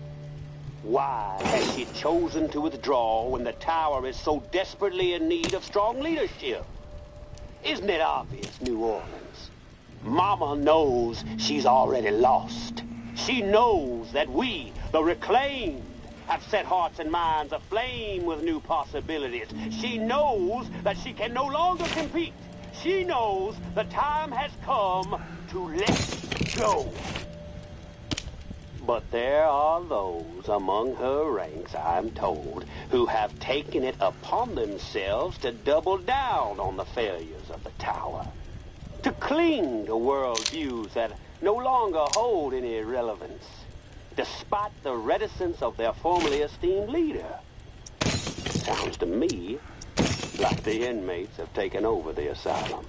Why has she chosen to withdraw when the Tower is so desperately in need of strong leadership? Isn't it obvious, New Orleans? Mama knows she's already lost. She knows that we, the reclaimed, have set hearts and minds aflame with new possibilities. She knows that she can no longer compete. She knows the time has come to let go. But there are those among her ranks, I'm told, who have taken it upon themselves to double down on the failures of the Tower, to cling to worldviews that no longer hold any relevance, despite the reticence of their formerly esteemed leader. Sounds to me like the inmates have taken over the asylum.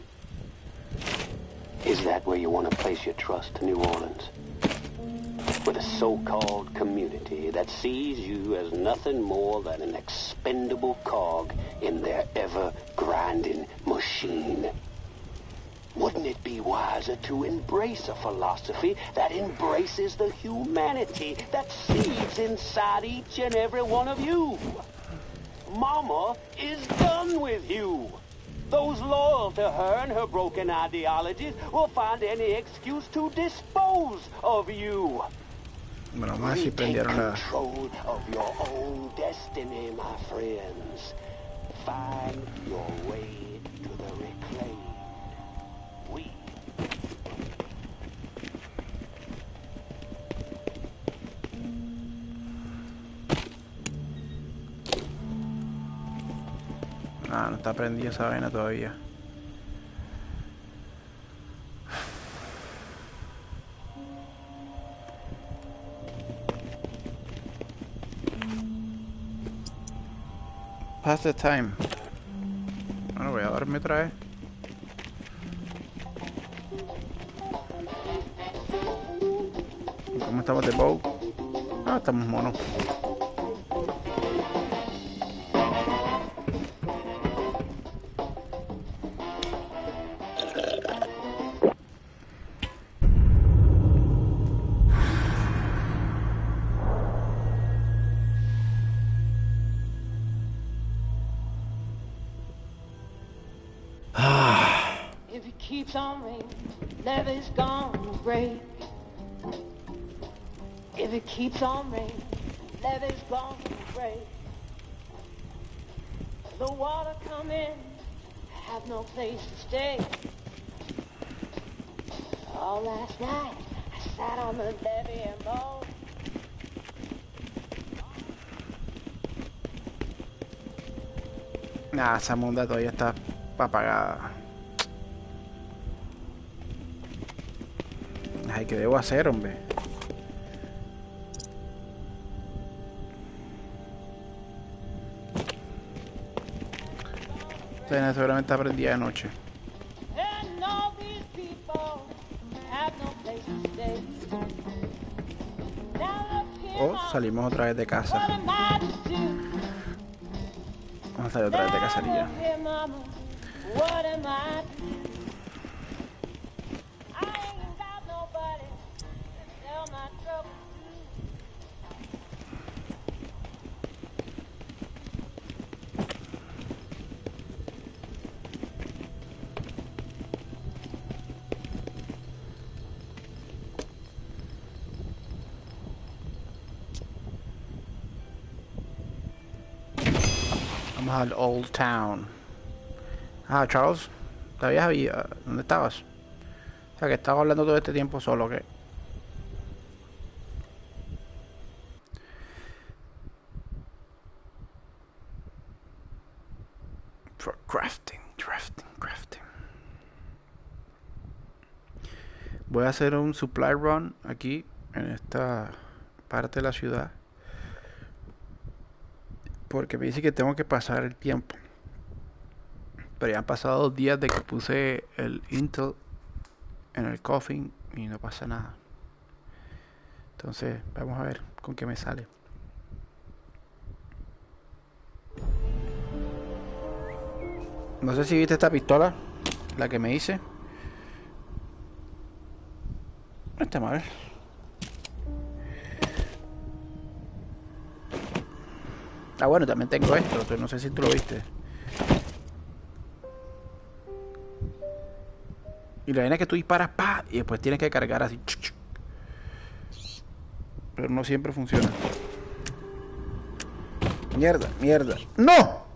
Is that where you want to place your trust, New Orleans? With a so-called community that sees you as nothing more than an expendable cog in their ever-grinding machine. Wouldn't it be wiser to embrace a philosophy that embraces the humanity that seethes inside each and every one of you? Mama is done with you. Those loyal to her and her broken ideologies will find any excuse to dispose of you. Bueno, más si prendieron la... Control of your own destiny, my friends. Find your way to the reclaimed. We. Ah, no está prendida esa vaina todavía. Pass the time. Bueno, voy a dormir otra vez. ¿Cómo estamos de bow? Ah, estamos monos. If it keeps on raining, levee's gonna break. If it keeps on raining, levee's gonna break. The water come in, have no place to stay. All last night, I sat on the levee and moaned. Nah, esa monda todavía está apagada. Ay, ¿qué debo hacer, hombre? Seguramente está prendida de noche. And all these people have no place to stay. Now look here, Oh, salimos otra vez de casa. what am I to do? Vamos a salir otra vez de cacería. Now look here, mama, what am I to do? I ain't got nobody to tell my troubles Vamos al Old Town. Ah, Charles, ¿te habías ido? ¿Dónde estabas? O sea, que estaba hablando todo este tiempo solo, ¿qué? For crafting. Voy a hacer un supply run aquí, en esta parte de la ciudad. Porque me dice que tengo que pasar el tiempo. Pero ya han pasado 2 días de que puse el Intel en el coffin y no pasa nada. Entonces, vamos a ver con qué me sale. No sé si viste esta pistola, la que me hice. No está mal. Ah, bueno, también tengo esto, pero no sé si tú lo viste. Y la vaina es que tú disparas, pa, y después tienes que cargar así. Pero no siempre funciona. Mierda. ¡No!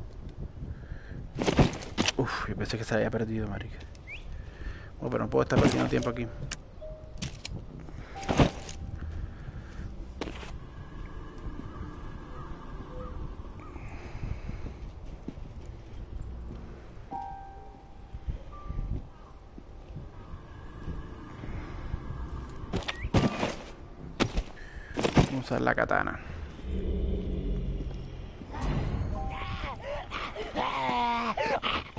Uf, yo pensé que se había perdido, marica. Bueno, pero no puedo estar perdiendo tiempo aquí. Vamos a usar la katana.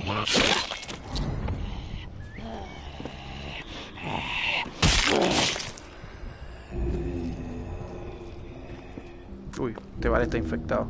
Uy, este vale está infectado.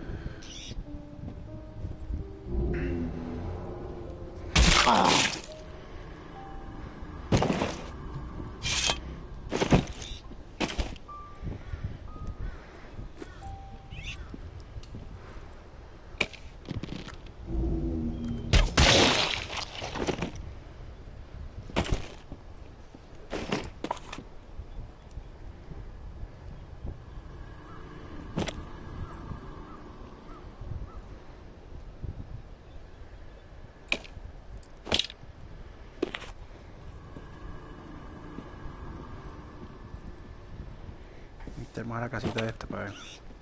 Tenemos a la casita de esta para ver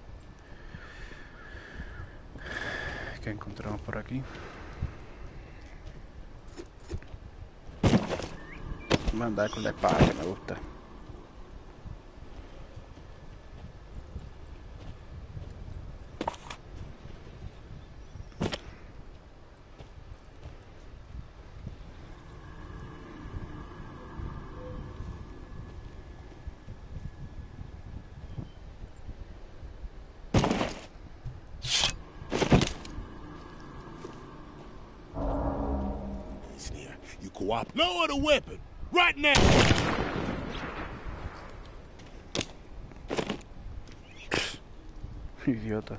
qué encontramos por aquí. Vamos a andar con la espada que me gusta. Lower the weapon, right now! Idiota.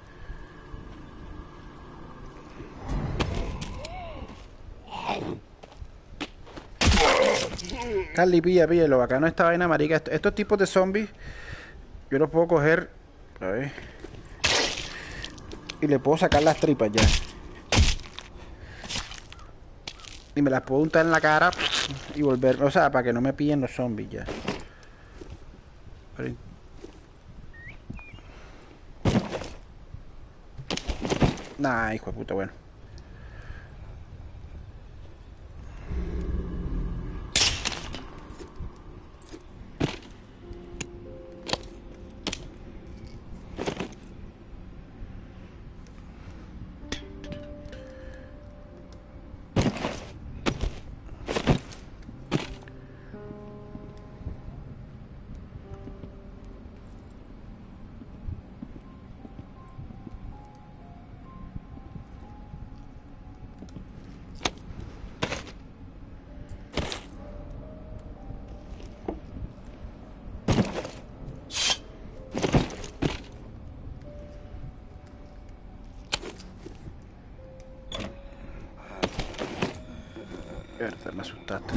Carly, pilla, lo bacano de esta vaina, marica. Estos tipos de zombies, yo los puedo coger, a ver, y le puedo sacar las tripas ya. Y me las puedo untar en la cara y volver, o sea, para que no me pillen los zombies ya. Pero... nah, hijo de puta, bueno. Me asustaste.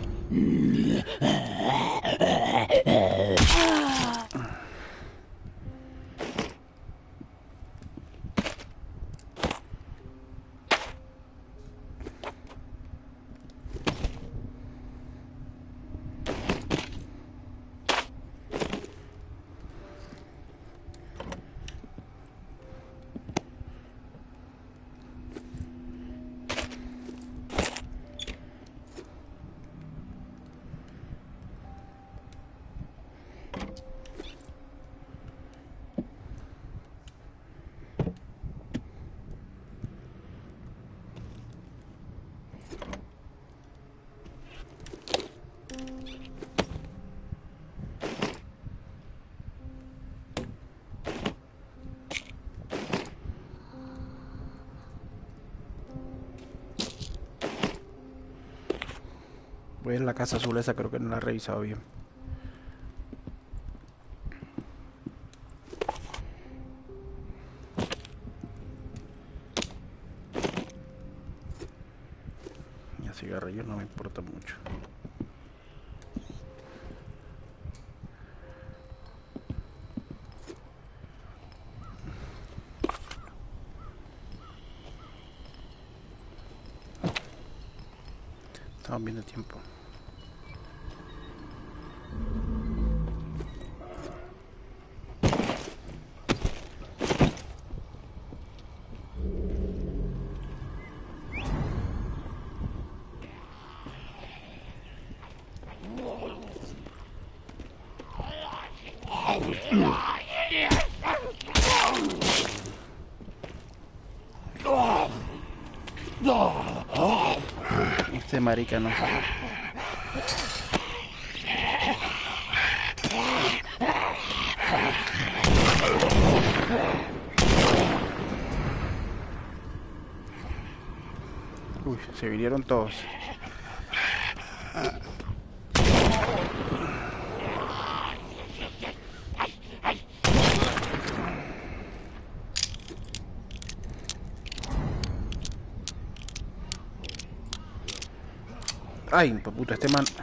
Voy a la casa azul esa, creo que no la he revisado bien. Y a cigarrillos no me importa mucho. Estamos viendo tiempo. Este marica no. Uy, se vinieron todos. Ay, puta, este man.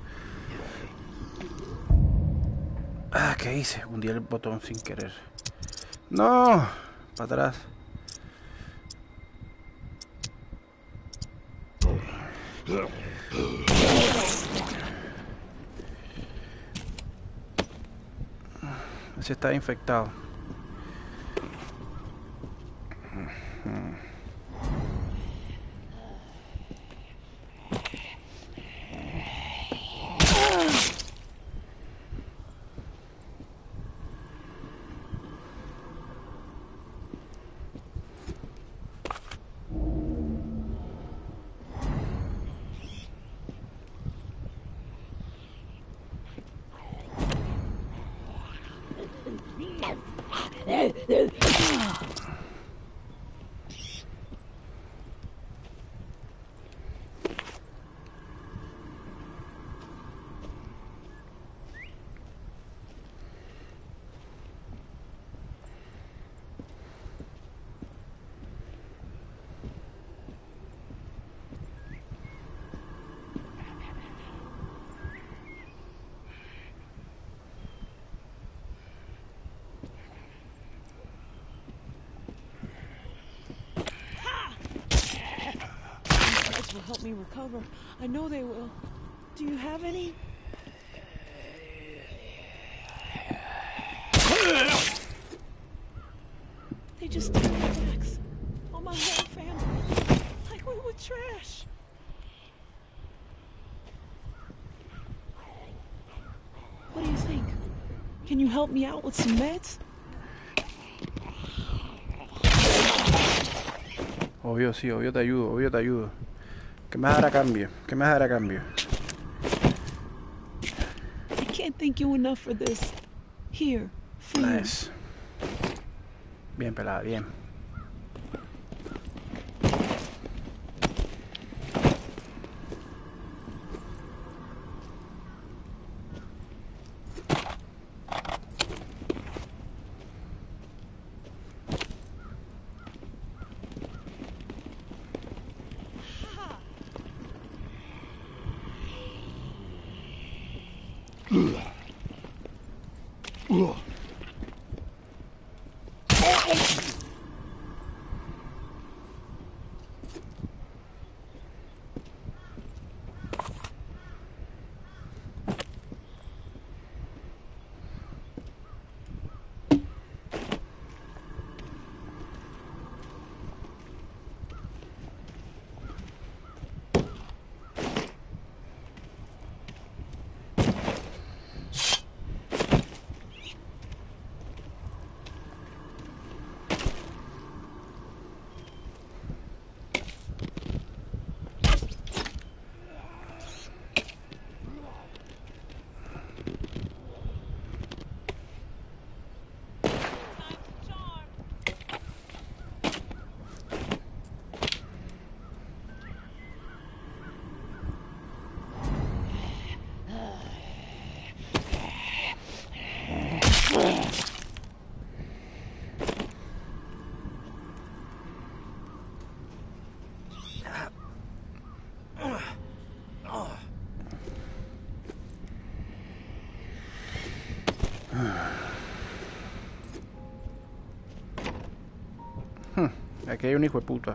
Ah, ¿qué hice? Hundí el botón sin querer. No, para atrás. Ese está infectado. Will help me recover. I know they will. Do you have any? They just turned their backs on my whole family, like we were trash. What do you think? Can you help me out with some meds? Obvio, sí, obvio te ayudo, obvio te ayudo. ¿Qué me dará a cambio? ¿Qué me dará a cambio? I can't thank you enough for this. Here, for nice. Bien pelada, bien. Aquí hay un hijo de puta.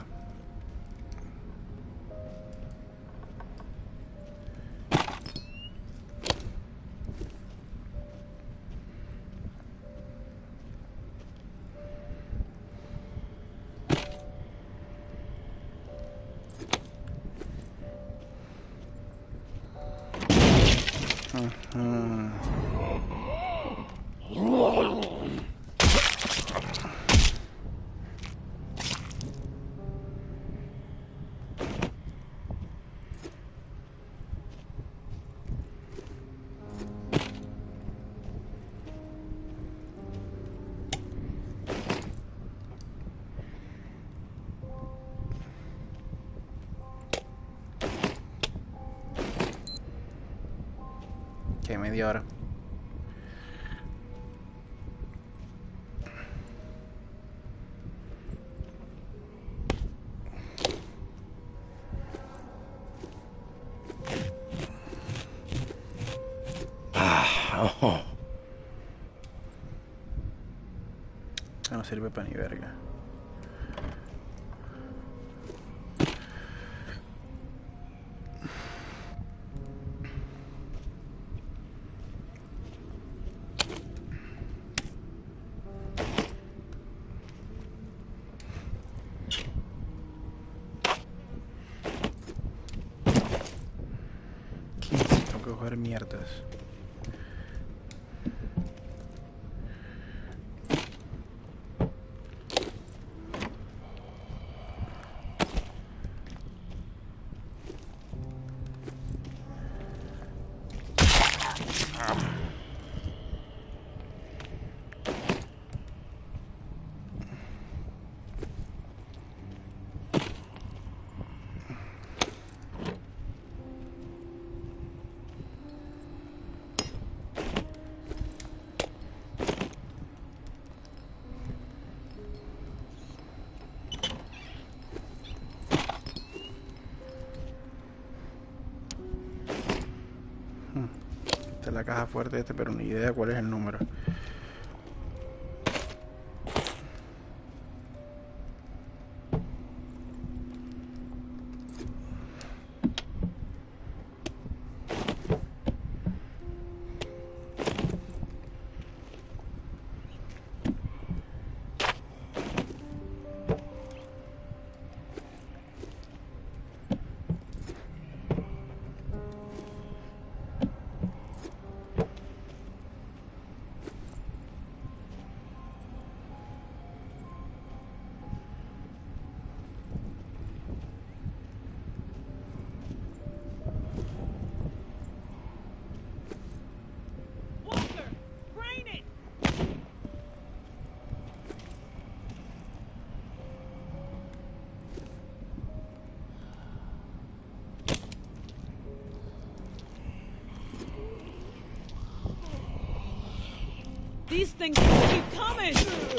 que media hora. No sirve para ni verga. Tengo que coger mierdas. Esta es la caja fuerte pero ni idea cuál es el número. These things keep coming!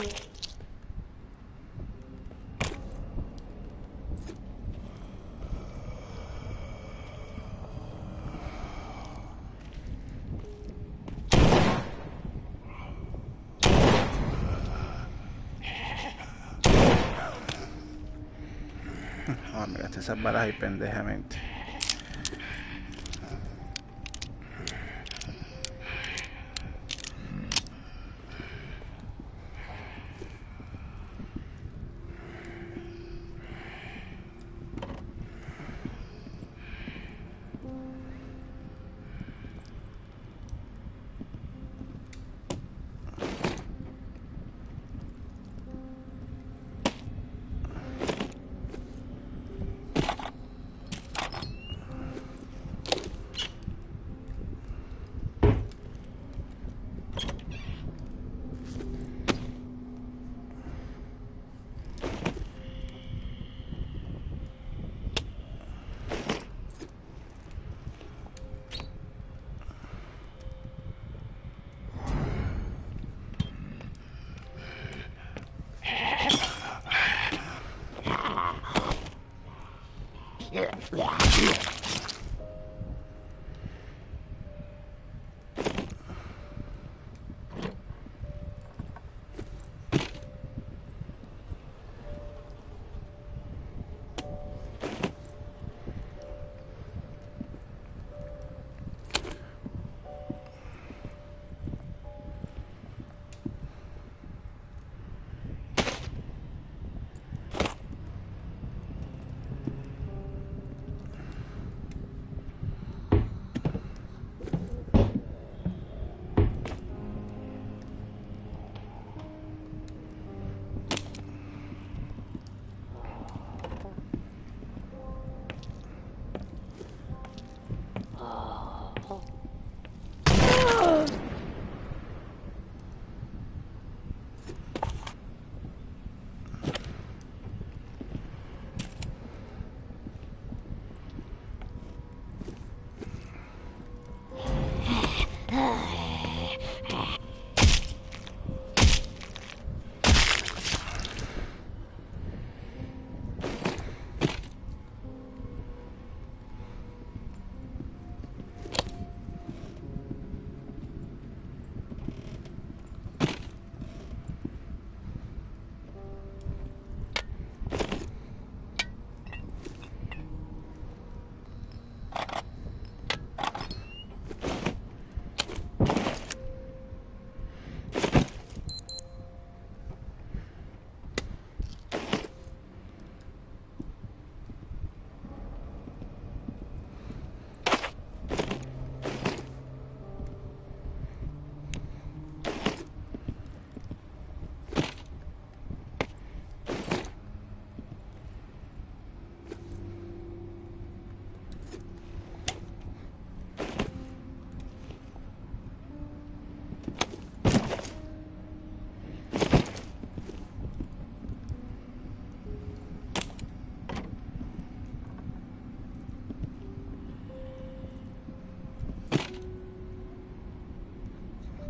Ah, mira, esas balas ahí pendejamente.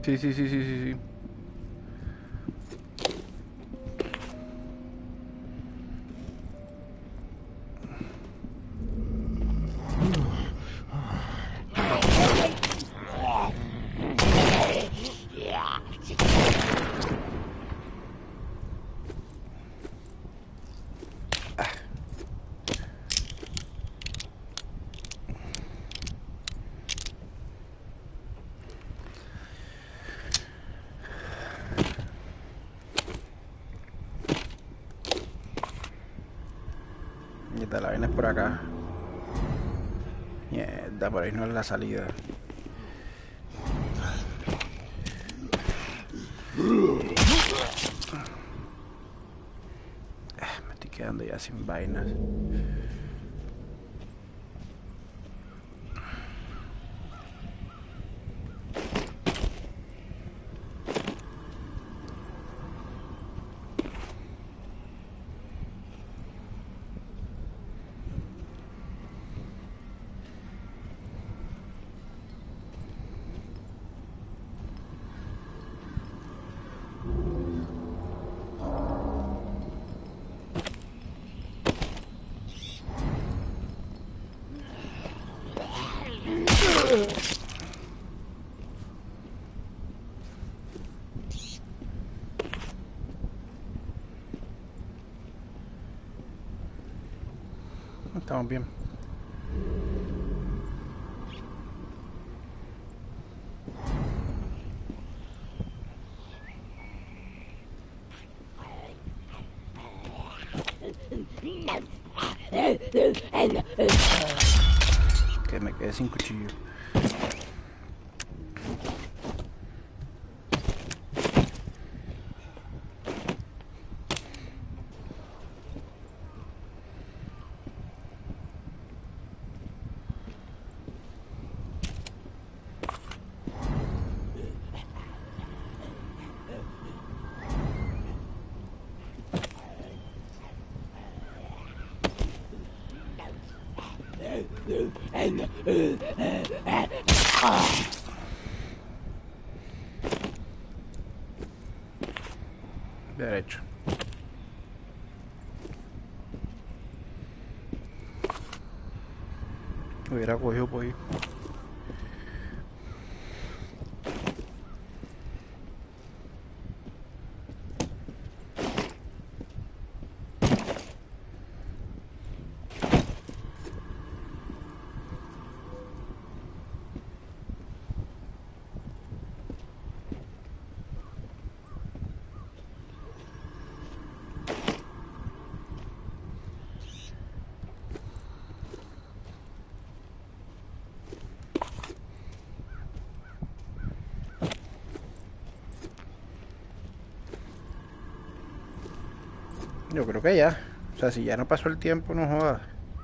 Sí. La vaina es por acá. Mierda, por ahí no es la salida. Me estoy quedando ya sin vainas. Estamos bien. Que me quedé sin cuchillo. Derecho. Hubiera cogido por ahí. Yo creo que ya. O sea, si ya no pasó el tiempo, no jodas.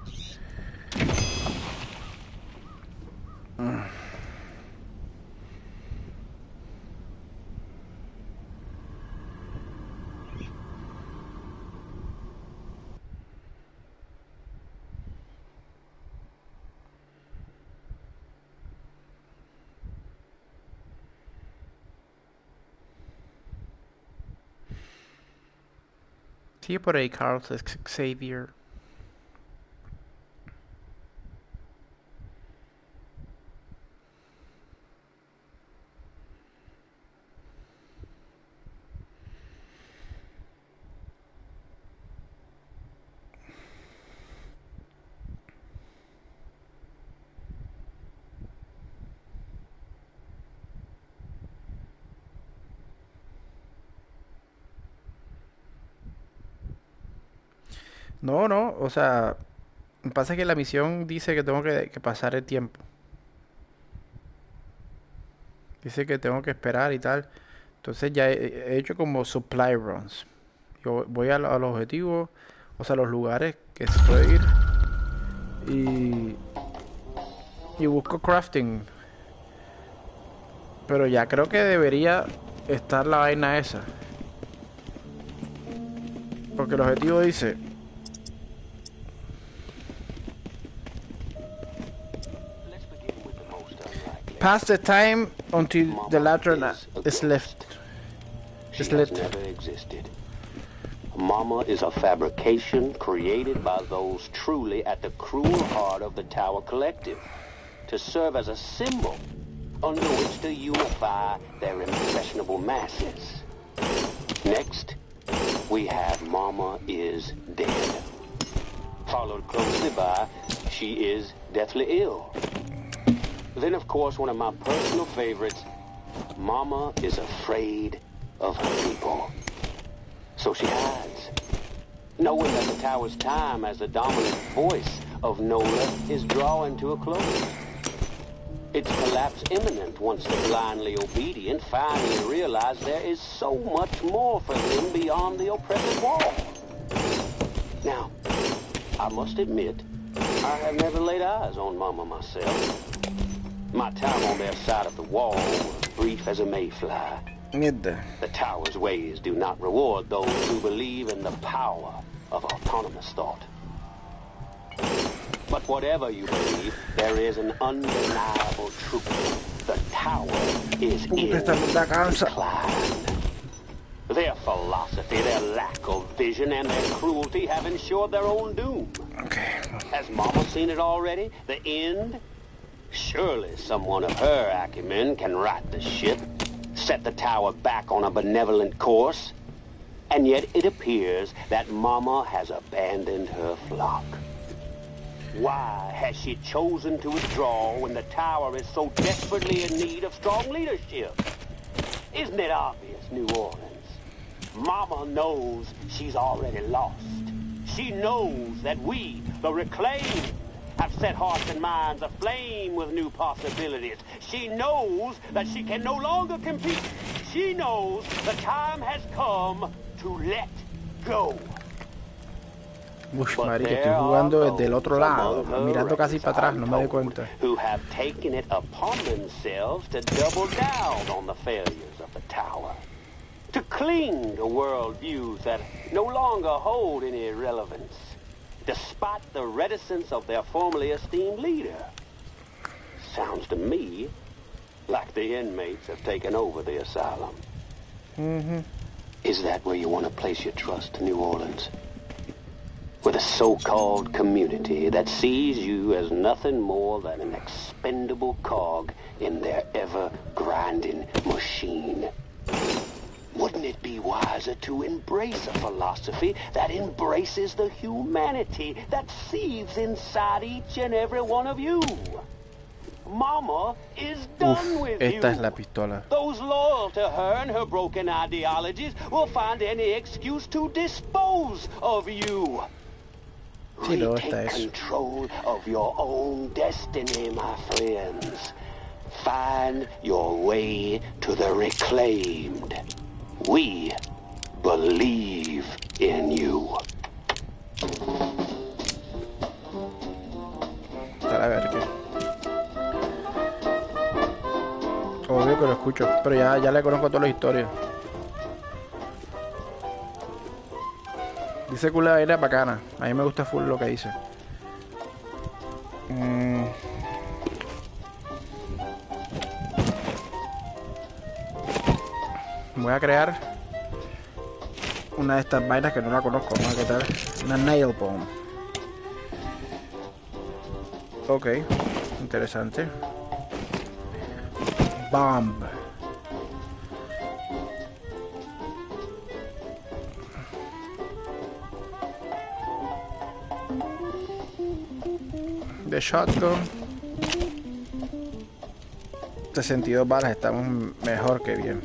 Sigue por ahí, Carl Xavier. No, o sea, pasa que la misión dice que tengo que pasar el tiempo. Dice que tengo que esperar y tal. Entonces ya he hecho como supply runs. Yo voy a los objetivos, o sea, los lugares que se puede ir. Y busco crafting. Pero ya creo que debería estar la vaina esa. Porque el objetivo dice... Pass the time until the lantern She has never existed. Mama is a fabrication created by those truly at the cruel heart of the Tower Collective to serve as a symbol under which to unify their impressionable masses. Next, we have Mama is dead. Followed closely by she is deathly ill. Then, of course, one of my personal favorites, Mama is afraid of her people. So she hides, knowing that the Tower's time as the dominant voice of NOLA is drawing to a close. Its collapse imminent once the blindly obedient finally realize there is so much more for them beyond the oppressive wall. Now, I must admit, I have never laid eyes on Mama myself. My time on their side of the wall was brief as a mayfly. The Tower's ways do not reward those who believe in the power of autonomous thought. But whatever you believe, there is an undeniable truth. The Tower is in decline. Their philosophy, their lack of vision, and their cruelty have ensured their own doom. Has Mama seen it already? The end? Surely someone of her acumen can right the ship, set the Tower back on a benevolent course. And yet it appears that Mama has abandoned her flock. Why has she chosen to withdraw when the Tower is so desperately in need of strong leadership? Isn't it obvious, New Orleans? Mama knows she's already lost. She knows that we, the Reclaimed, have set hearts and minds aflame with new possibilities. She knows that she can no longer compete. She knows the time has come to let go. Uy, marica, estoy jugando desde el otro lado, mirando casi para atrás, no me doy cuenta. Who have taken it upon themselves to double down on the failures of the Tower. To cling to worldviews that no longer hold any relevance, despite the reticence of their formerly esteemed leader. Sounds to me like the inmates have taken over the asylum. Is that where you want to place your trust, New Orleans? With a so-called community that sees you as nothing more than an expendable cog in their ever-grinding machine. Wouldn't it be wiser to embrace a philosophy that embraces the humanity that seethes inside each and every one of you? Mama is done with you. Esta es la pistola. Those loyal to her and her broken ideologies will find any excuse to dispose of you. Sí, no, Retake control of your own destiny, my friends. Find your way to the Reclaimed. We believe in you. A ver qué. Obvio que lo escucho, pero ya le conozco toda la historia. Dice que la vaina bacana. A mí me gusta full lo que dice. Voy a crear una de estas vainas que no la conozco. Vamos a ver qué tal. Una nail bomb. Ok, interesante. Bomb. De shotgun. 62 balas, estamos mejor que bien.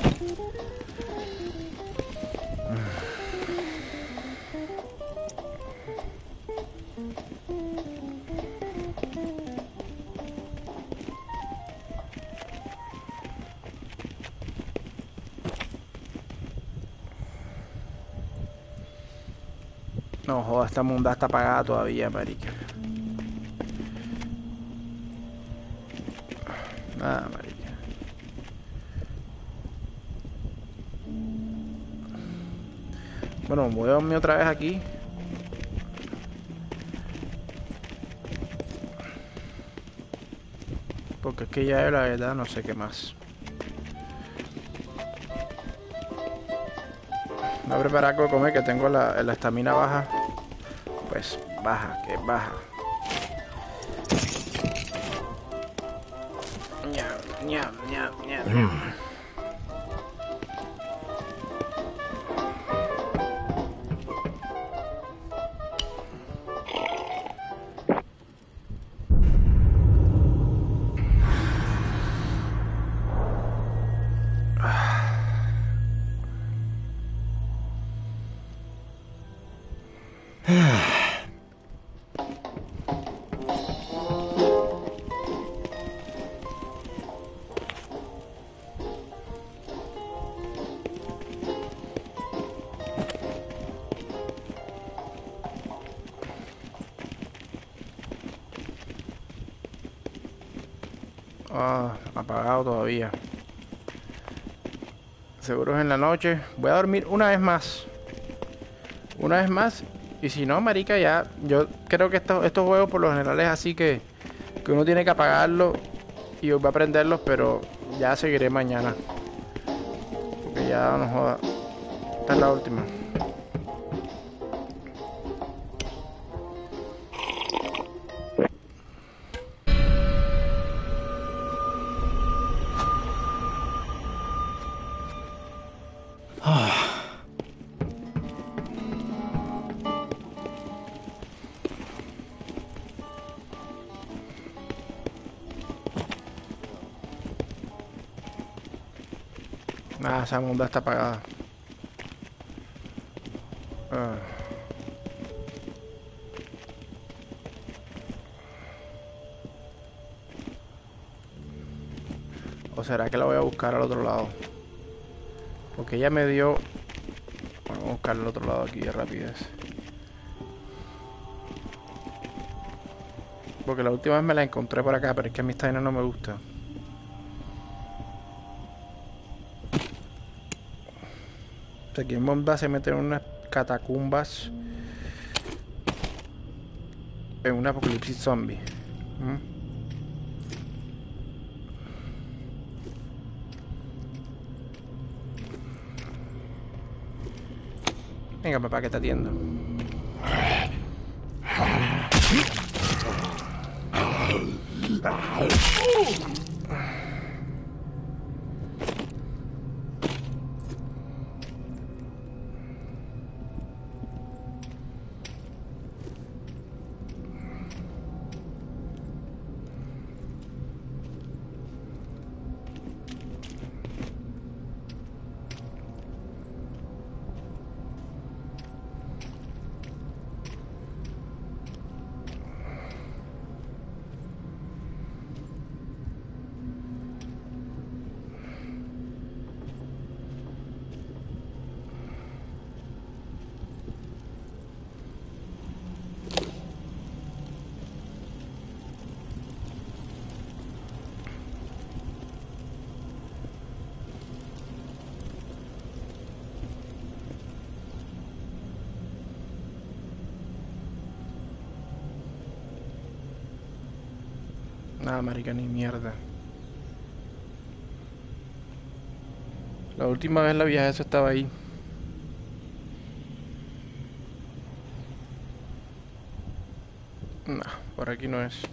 No joda, esta munda está apagada todavía, marica. Nada, marica. Bueno, voy a dormir otra vez aquí. Porque es que ya la verdad no sé qué más. voy a preparar algo de comer, que tengo la estamina baja. Pues baja, que baja. Ñam, ñam, ñam, ñam. Apagado todavía. Seguro es en la noche. Voy a dormir una vez más. Una vez más. Y si no, marica, ya. Yo creo que estos juegos por lo general es así que uno tiene que apagarlo y va a prenderlos, pero ya seguiré mañana. Porque ya no joda. Esta es la última. Nada, esa bomba está apagada. ¿O será que la voy a buscar al otro lado? Porque ella me dio... Vamos a buscar al otro lado aquí de rapidez. Porque la última vez me la encontré por acá, pero es que a mí esta vaina no me gusta. Aquí en Bomba se meten en unas catacumbas en un apocalipsis zombie. Venga, papá, que te atiendo. Nada, marica, ni mierda. La última vez la vieja esa estaba ahí. No, por aquí no es.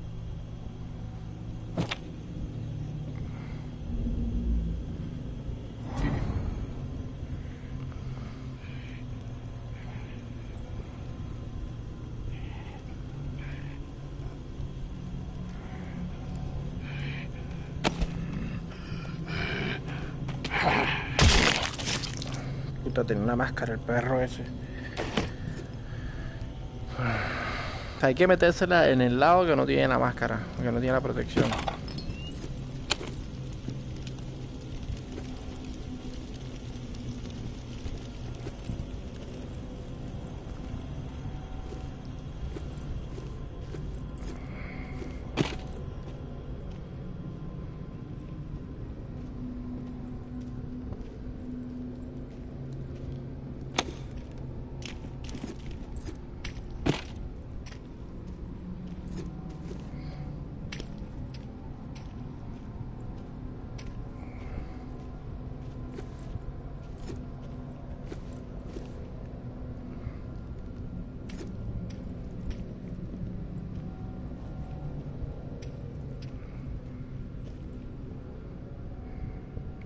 Tiene una máscara el perro ese. Hay que metérsela en el lado que no tiene la máscara, que no tiene la protección.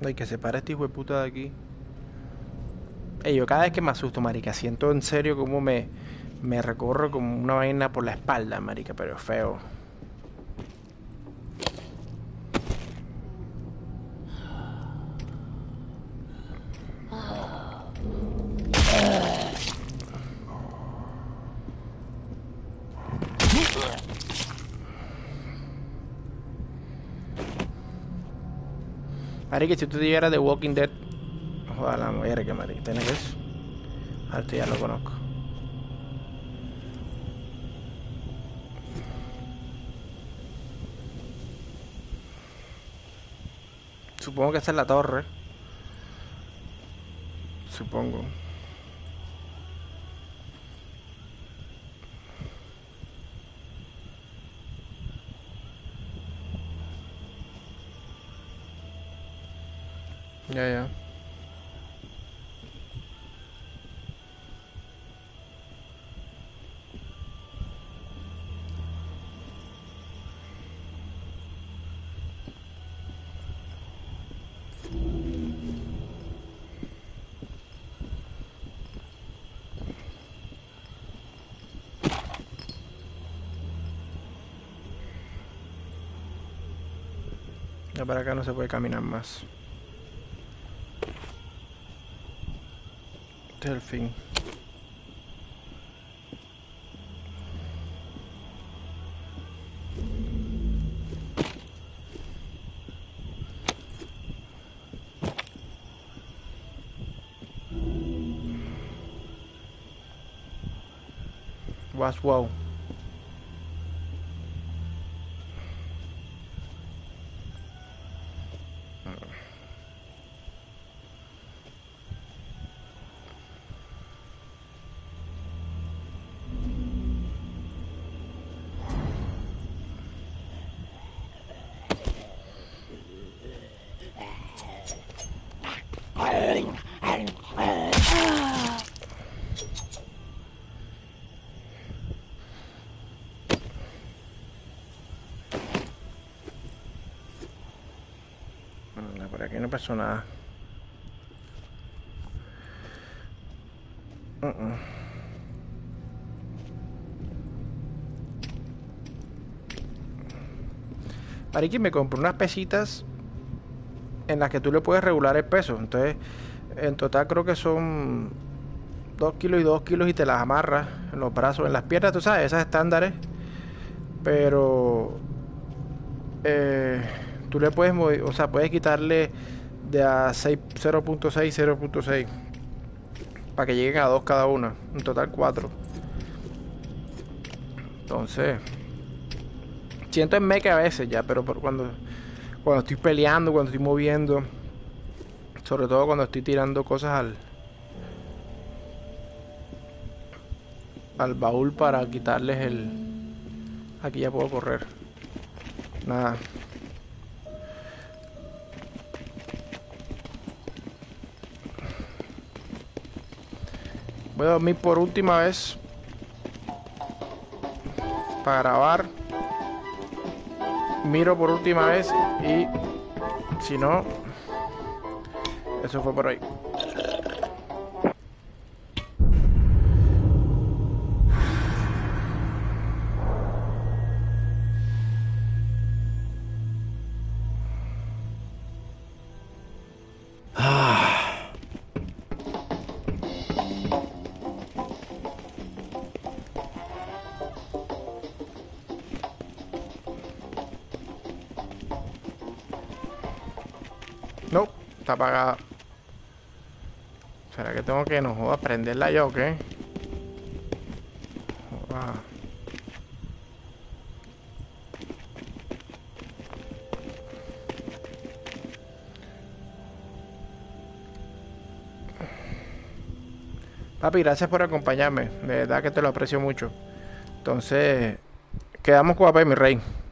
Ay, que se para este hijo de puta de aquí. Ey, yo cada vez que me asusto, marica, siento en serio como me recorro como una vaina por la espalda, marica, pero feo. Marica, si tú llegaras de Walking Dead, joder, la mujer que marica, ¿tienes eso? Ahorita ya lo conozco. Supongo que esta es la torre. Supongo. Ya. Ya para acá no se puede caminar más. Este es el fin. Wow. Por aquí no pasó nada. Mariqui, me compré unas pesitas en las que tú le puedes regular el peso. Entonces, en total creo que son 2 kilos y 2 kilos y te las amarras en los brazos, en las piernas, tú sabes, esas estándares. Pero tú le puedes mover, o sea, puedes quitarle de a 0.6 para que lleguen a 2 cada una, en total 4. Entonces, siento en meca a veces ya, pero cuando estoy peleando, cuando estoy moviendo, sobre todo cuando estoy tirando cosas al baúl para quitarles el... Aquí ya puedo correr. Nada. Voy a dormir por última vez para grabar. Miro por última vez y si no, eso fue por ahí. No, está apagada. ¿Será que tengo que no joda prenderla yo o qué? Joda. Papi, gracias por acompañarme. De verdad que te lo aprecio mucho. Entonces, quedamos con papá, mi rey.